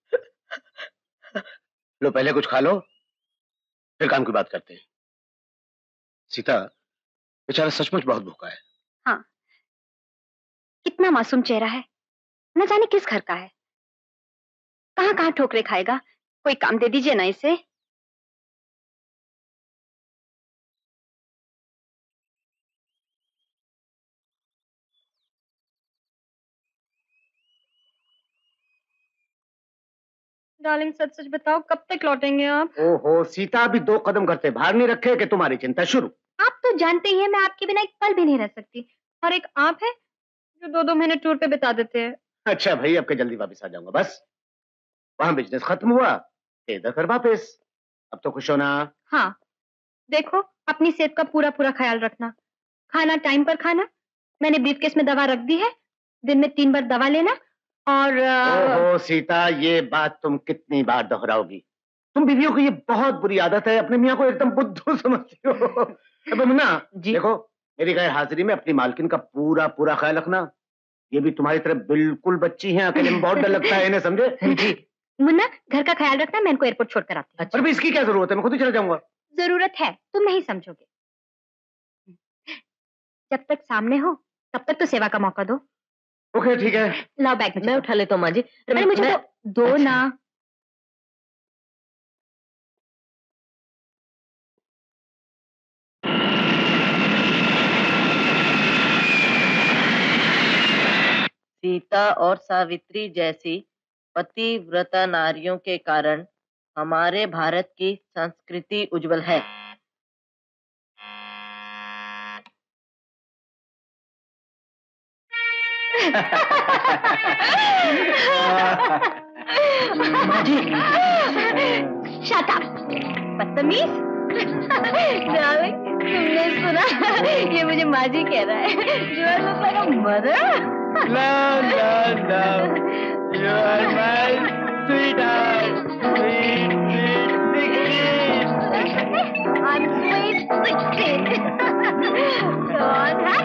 लो पहले कुछ खा लो, फिर काम की बात करते हैं। सीता, बेचारा सचमुच बहुत भूखा है। हाँ, कितना मासूम चेहरा है, न जाने किस घर का है, कहाँ कहाँ ठोकरे खाएगा। कोई काम दे दीजिए ना इसे। डार्लिंग सच सच बताओ, कब तक लौटेंगे आप? ओहो सीता, अभी 2 कदम करते बाहर नहीं रखे कि तुम्हारी चिंता शुरू। आप तो जानते ही हैं मैं आपके बिना एक पल भी नहीं रह सकती, और एक आप है जो 2-2 महीने टूर पे बिता देते हैं। अच्छा भाई, अब के जल्दी वापस आ जाऊंगा, बस वहां बिजनेस खत्म हुआ, इधर कर वापस। अब तो खुश होना। हाँ, देखो अपनी सेहत का पूरा पूरा ख्याल रखना, खाना टाइम पर खाना। मैंने ब्रीफकेस में दवा रख दी है, दिन में 3 बार दवा लेना। और ओहो सीता, ये बात तुम कितनी बार दोहराओगी? तुम बीवियों की ये बहुत बुरी आदत है, अपने मियाँ को एकदम बुद्धू समझती हो। अब मुन्ना देखो, मेरी गैर हाजिरी में अपनी मालकिन का पूरा पूरा ख्याल रखना। ये भी तुम्हारी तरह बिल्कुल बच्ची हैं, अकेले में बहुत डर लगता है इन्हें, समझे? जी मुन्ना, घर का ख्याल रखना, मैं इनको एयरपोर्ट छोड़कर आती हूँ। पर भी इसकी क्या जरूरत है, मैं खुद ही चला जाऊंगा। जरूरत है, तुम नहीं समझोगे। जब तक सामने हो तब तक तो सेवा का मौका दो। ओके ठीक है, लाओ बैग में मैं उठा लेता हूँ माँ जी। अरे मुझे तो दो ना। सीता और सावित्री जैसी पतिव्रता नारियों के कारण हमारे भारत की संस्कृति उज्जवल है। माजी, शट अप, बदतमीज। डार्लिंग, तुमने सुना? ये मुझे माजी कह रहा है। You are look like a mother. No, no, no. You are my sweetheart. Sweet, sweet 16. I'm sweet 16. Go on, huh?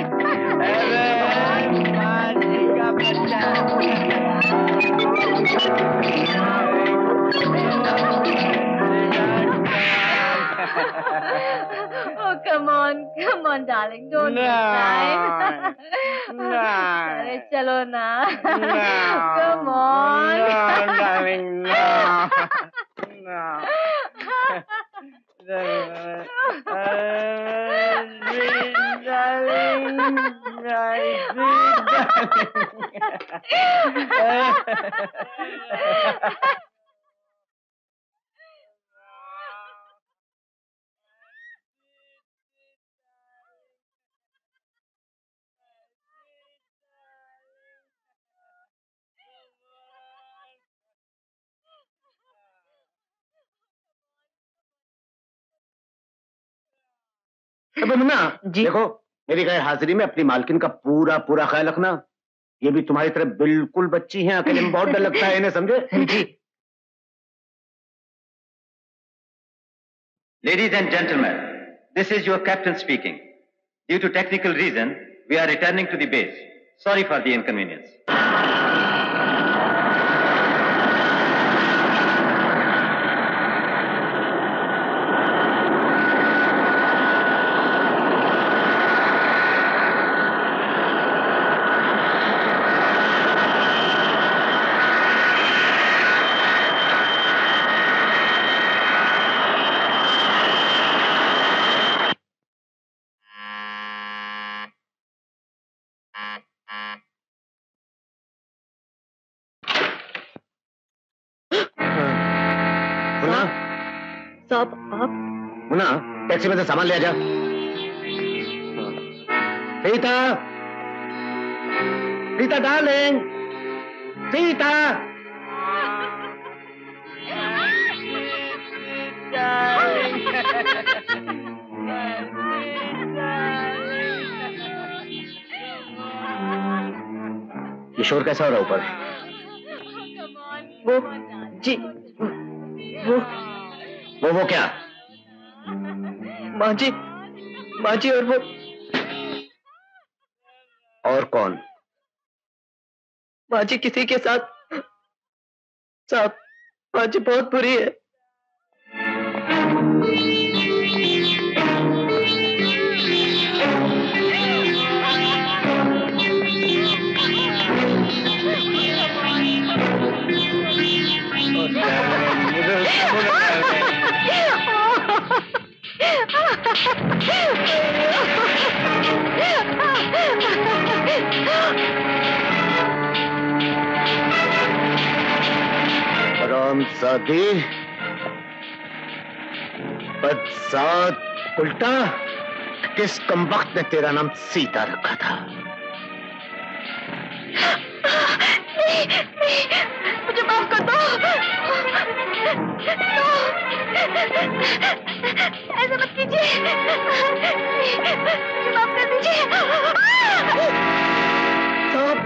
Oh, come on, darling, don't cry. No. अरे चलो ना. No. Come on. No, darling, no. No. Sweet darling, my sweet darling. अब मुन्ना देखो, मेरी गैर हाजिरी में अपनी मालकिन का पूरा पूरा ख्याल रखना। ये भी तुम्हारी तरह बिल्कुल बच्ची हैं, अकेले में बहुत डर लगता है इन्हें, समझे? जी। Ladies and gentlemen, this is your captain speaking. Due to technical reason, we are returning to the base. Sorry for the inconvenience. साहब आप? मुन्ना, टैक्सी में से सामान ले आ जा। सीता, सीता डार्लिंग, सीता। ये शोर कैसा हो रहा ऊपर? वो जी वो क्या? माँ जी और वो और कौन? माँ जी किसी के साथ साहब, माँ जी बहुत बुरी है। हरामजादी, बदजात, उल्टा, किस कमबख्त ने तेरा नाम सीता रखा था? नहीं, मुझे माफ कर दो। ऐसा मत कीजिए, मुझे माफ कर दीजिए। साहब,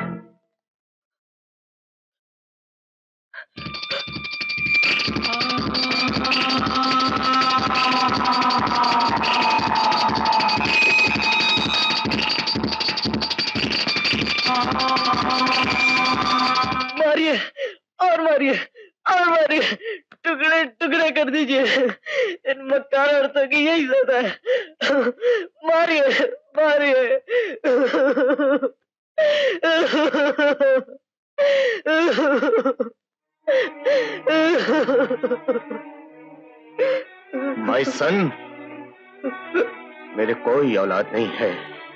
मारिए और मारिए और मारिए, टुकड़े टुकड़े कर दीजिए। इन मक्कार औरतों की यही सजा है। मारिए मारिए। माय सन, मेरे कोई औलाद नहीं है।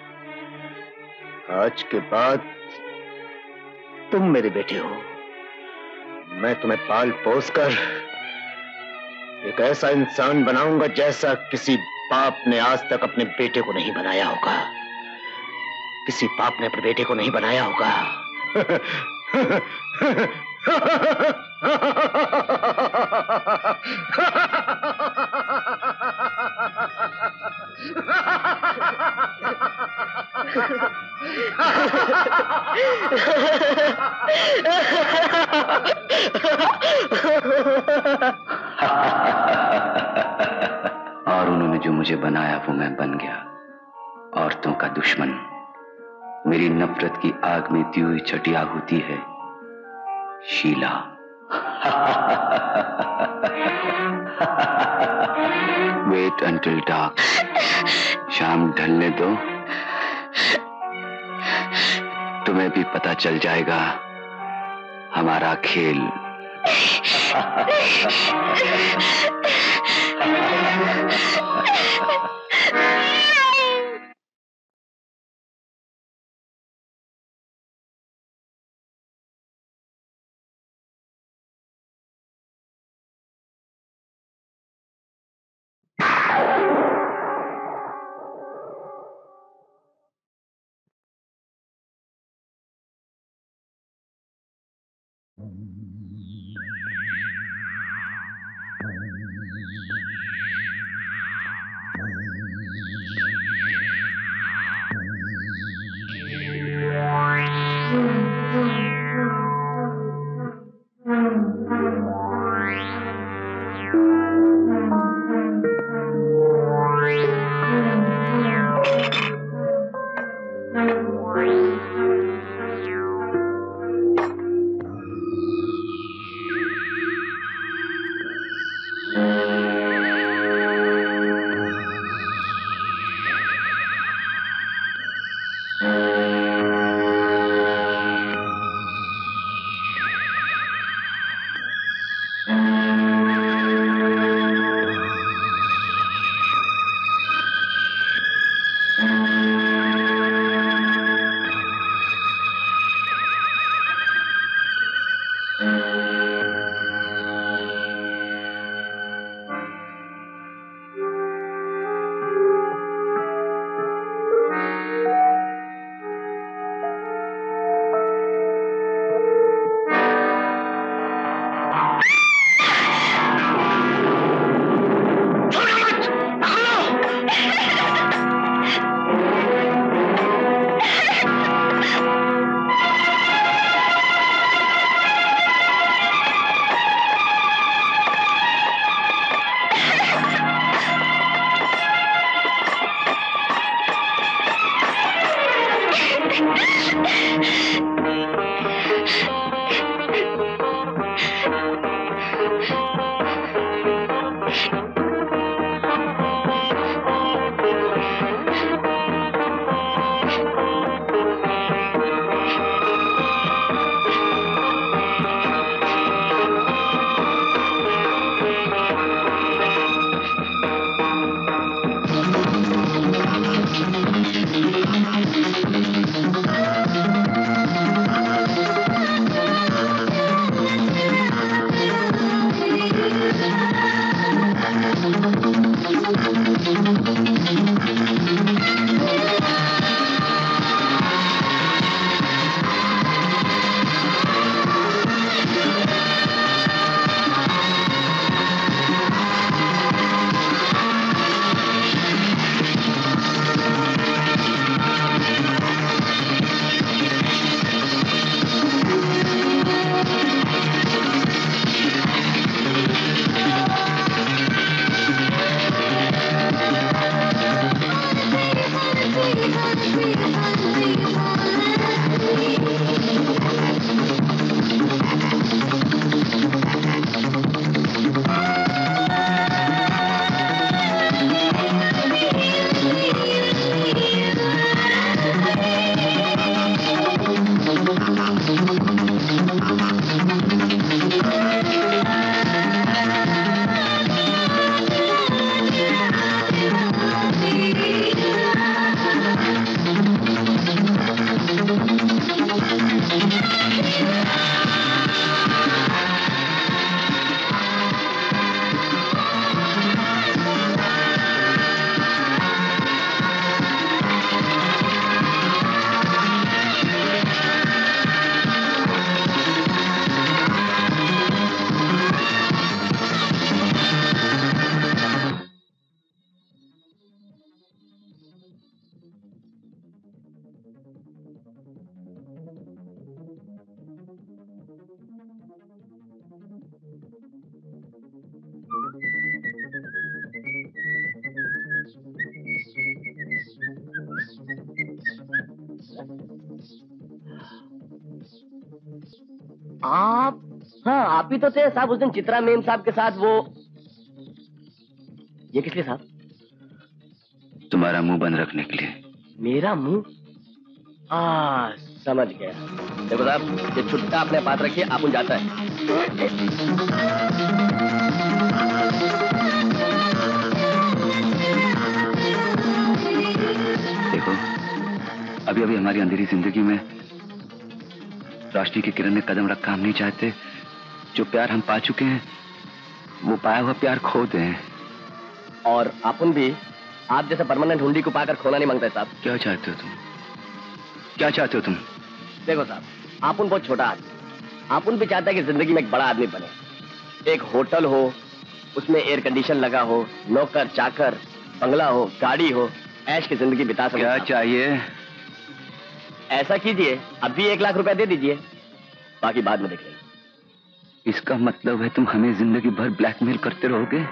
आज के बाद तुम मेरे बेटे हो। मैं तुम्हें पाल पोस कर एक ऐसा इंसान बनाऊंगा जैसा किसी बाप ने आज तक अपने बेटे को नहीं बनाया होगा। किसी बाप ने अपने बेटे को नहीं बनाया होगा। और उन्होंने जो मुझे बनाया वो मैं बन गया, औरतों का दुश्मन। मेरी नफरत की आग में दी हुई छटिया होती है शीला। वेट अंटिल डार्क, शाम ढलने दो, तुम्हें भी पता चल जाएगा हमारा खेल। आप? हाँ, आप ही तो थे साहब उस दिन चित्रा मेम साहब के साथ वो। ये किस लिए साहब? तुम्हारा मुंह बंद रखने के लिए। मेरा मुंह? समझ गया। देखो साहब, ये छुट्टा अपने पास रखिए, आप उन जाता है। देखो, अभी अभी हमारी अंधेरी जिंदगी में रोशनी की किरण में कदम रखा हम नहीं चाहते। जो प्यार हम पा चुके हैं वो पाया हुआ प्यार खो दें। और अपन भी आप जैसे परमानेंट हुंडी को पाकर खोना नहीं मांगता साहब। क्या चाहते हो तुम? क्या चाहते हो तुम? देखो साहब, आपन बहुत छोटा आदमी, आपन भी चाहता है कि जिंदगी में एक बड़ा आदमी बने। एक होटल हो, उसमें एयर कंडीशन लगा हो, नौकर चाकर, बंगला हो, गाड़ी हो, ऐश की जिंदगी बिता सके। क्या चाहिए? ऐसा कीजिए, अभी 1 लाख रुपया दे दीजिए, बाकी बाद में देख लेंगे। इसका मतलब है तुम हमें जिंदगी भर ब्लैकमेल करते रहोगे?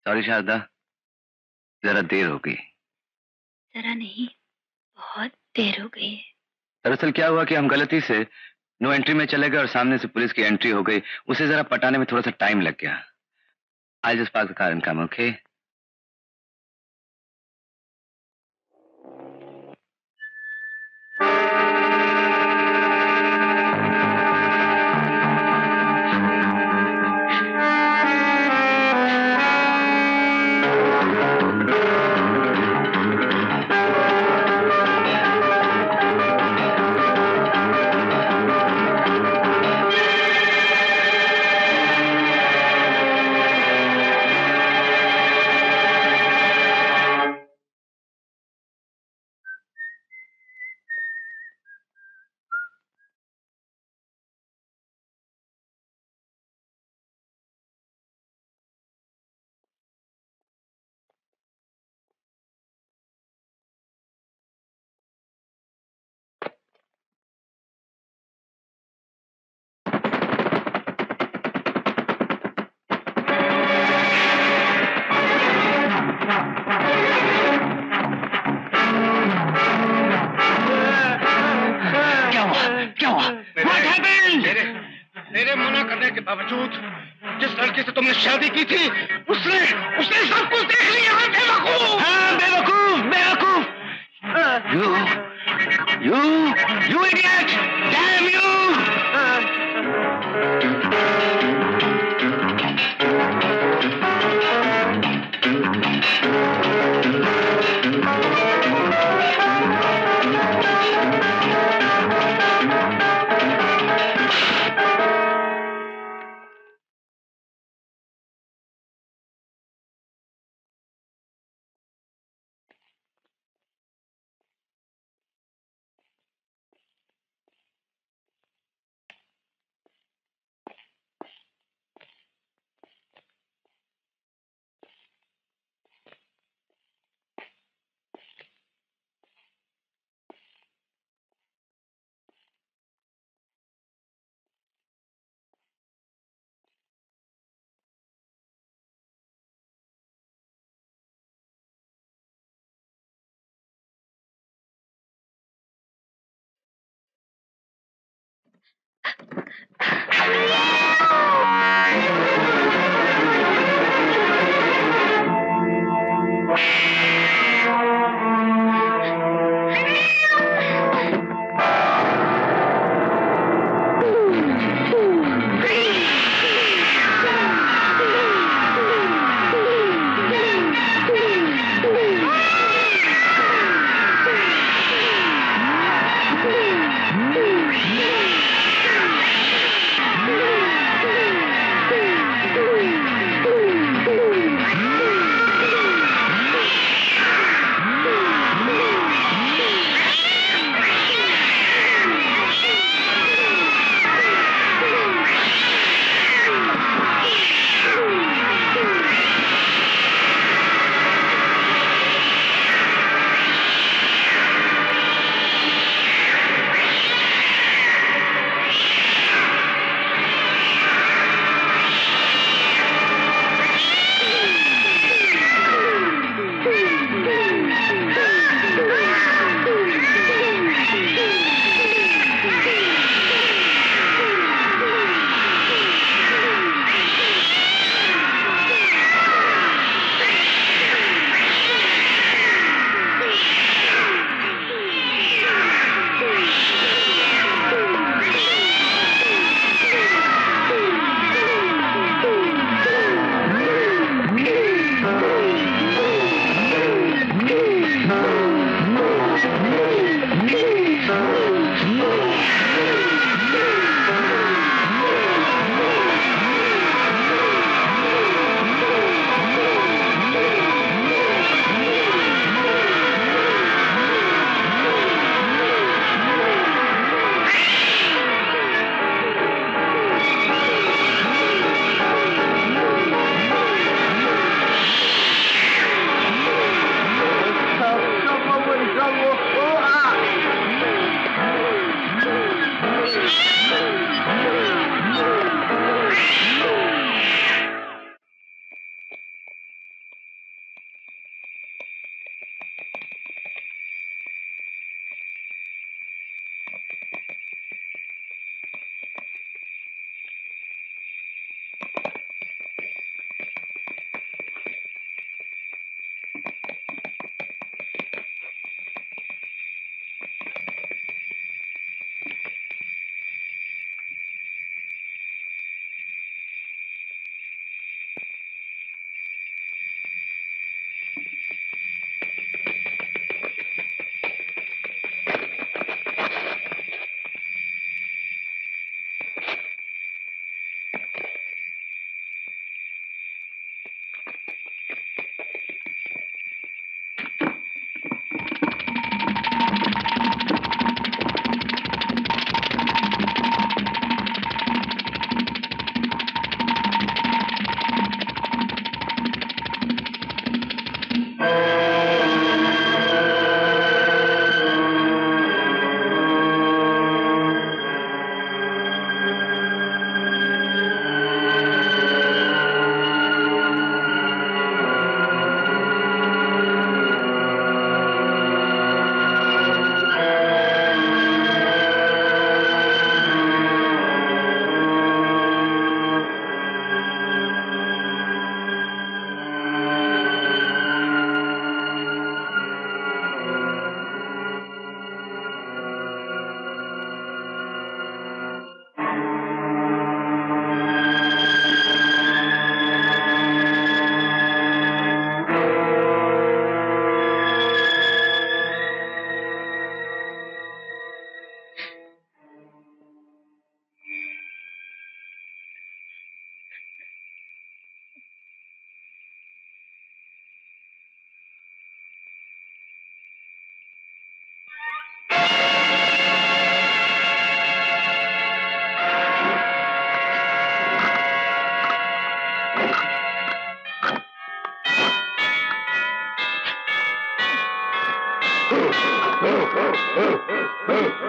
सॉरी शारदा, जरा देर हो गई। जरा नहीं, बहुत देर हो गई है। दरअसल क्या हुआ कि हम गलती से नो एंट्री में चले गए और सामने से पुलिस की एंट्री हो गई। उसे जरा पटाने में थोड़ा सा टाइम लग गया। I just park the car and come, okay? मेरे मना करने के बावजूद जिस लड़की से तुमने शादी की थी उसने सब कुछ देख लिया है। बेवकूफ! हाँ, बेवकूफ, बेवकूफ! You idiot! Damn you!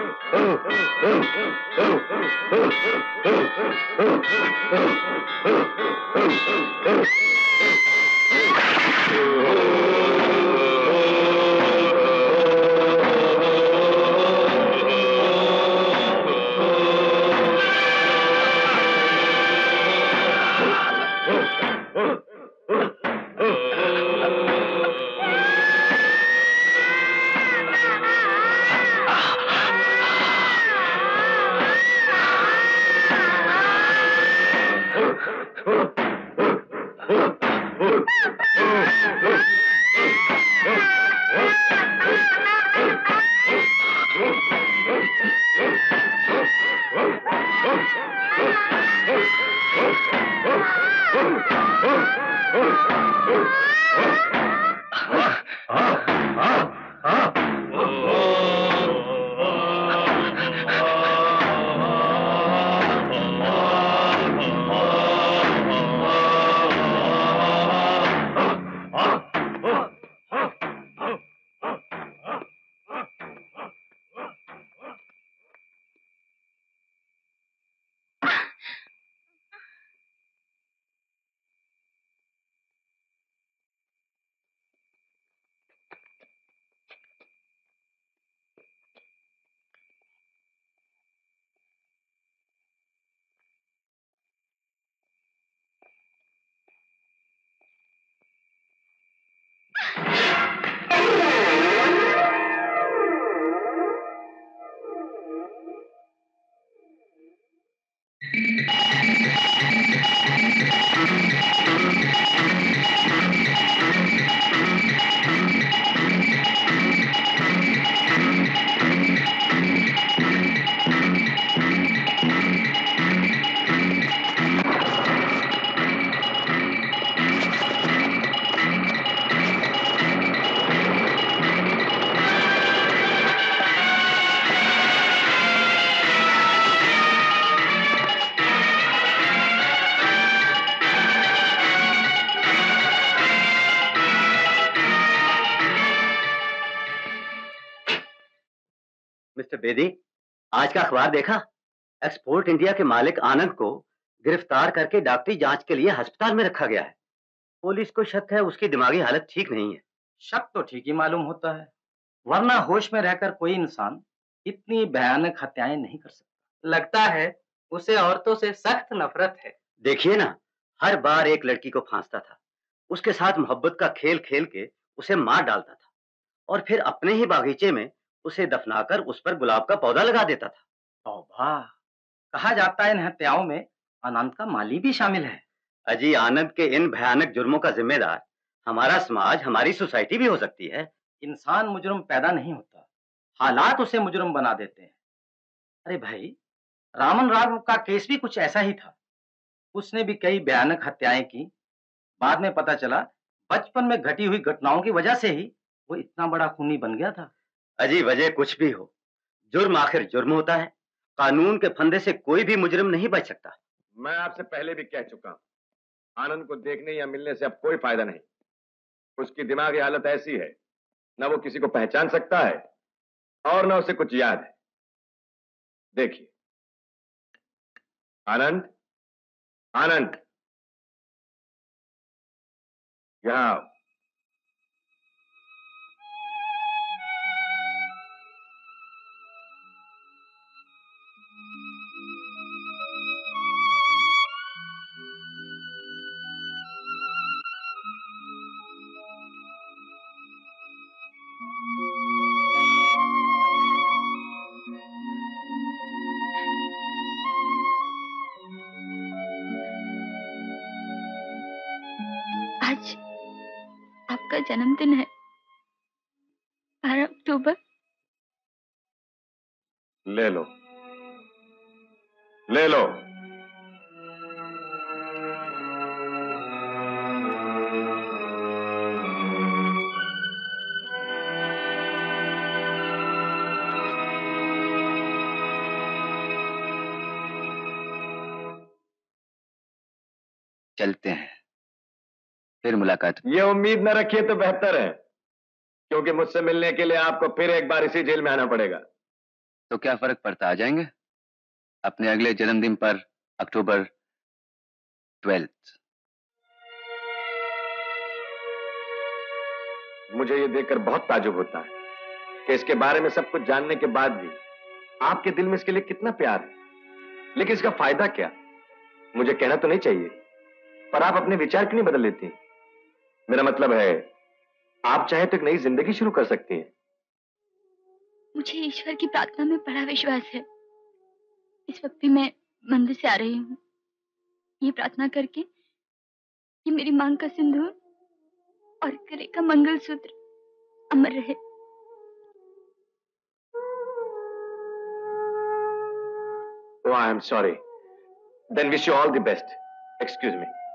Mister Bedi, आज का अखबार देखा? एक्सपोर्ट इंडिया के मालिक आनंद को गिरफ्तार करके डॉक्टरी जांच के लिए अस्पताल में रखा गया है। पुलिस को शक है उसकी दिमागी हालत ठीक नहीं है। शक तो ठीक ही मालूम होता है, वरना होश में रहकर कोई इंसान इतनी भयानक हत्याएं नहीं कर सकता। लगता है उसे औरतों से सख्त नफरत है। देखिए ना, हर बार एक लड़की को फांसता था, उसके साथ मोहब्बत का खेल खेल के उसे मार डालता था और फिर अपने ही बागीचे में उसे दफनाकर उस पर गुलाब का पौधा लगा देता था। तौबा! कहा जाता है इन हत्याओं में आनंद का माली भी शामिल है। अजी, आनंद के इन भयानक जुर्मों का जिम्मेदार हमारा समाज, हमारी सोसाइटी भी हो सकती है। इंसान मुजरिम पैदा नहीं होता, हालात उसे मुजरिम बना देते हैं। अरे भाई, रामन राव का केस भी कुछ ऐसा ही था। उसने भी कई भयानक हत्याएं की। बाद में पता चला बचपन में घटी हुई घटनाओं की वजह से ही वो इतना बड़ा खूनी बन गया था। अजी, वजह कुछ भी हो, जुर्म आखिर जुर्म होता है। कानून के फंदे से कोई भी मुजरिम नहीं बच सकता। मैं आपसे पहले भी कह चुका हूं, आनंद को देखने या मिलने से अब कोई फायदा नहीं। उसकी दिमागी हालत ऐसी है, ना वो किसी को पहचान सकता है और ना उसे कुछ याद है। देखिए, आनंद, आनंद, यहां आओ। आज आपका जन्मदिन है, 12 अक्टूबर। ले लो, ले लो। चलते हैं, फिर मुलाकात। ये उम्मीद न रखिए तो बेहतर है, क्योंकि मुझसे मिलने के लिए आपको फिर एक बार इसी जेल में आना पड़ेगा। तो क्या फर्क पड़ता, आ जाएंगे अपने अगले जन्मदिन पर, अक्टूबर 12। मुझे ये देखकर बहुत ताजुब होता है कि इसके बारे में सब कुछ जानने के बाद भी आपके दिल में इसके लिए कितना प्यार है। लेकिन इसका फायदा क्या? मुझे कहना तो नहीं चाहिए, पर आप अपने विचार क्यों नहीं बदल लेती? मेरा मतलब है, आप चाहे तो एक नई जिंदगी शुरू कर सकती हैं। मुझे ईश्वर की प्रार्थना में बड़ा विश्वास है। इस वक्त भी मैं मंदिर से आ रही हूँ ये प्रार्थना करके कि मेरी मांग का सिंदूर और गले का मंगलसूत्र अमर रहे। Oh, I am sorry. Then wish you all the best. Excuse me.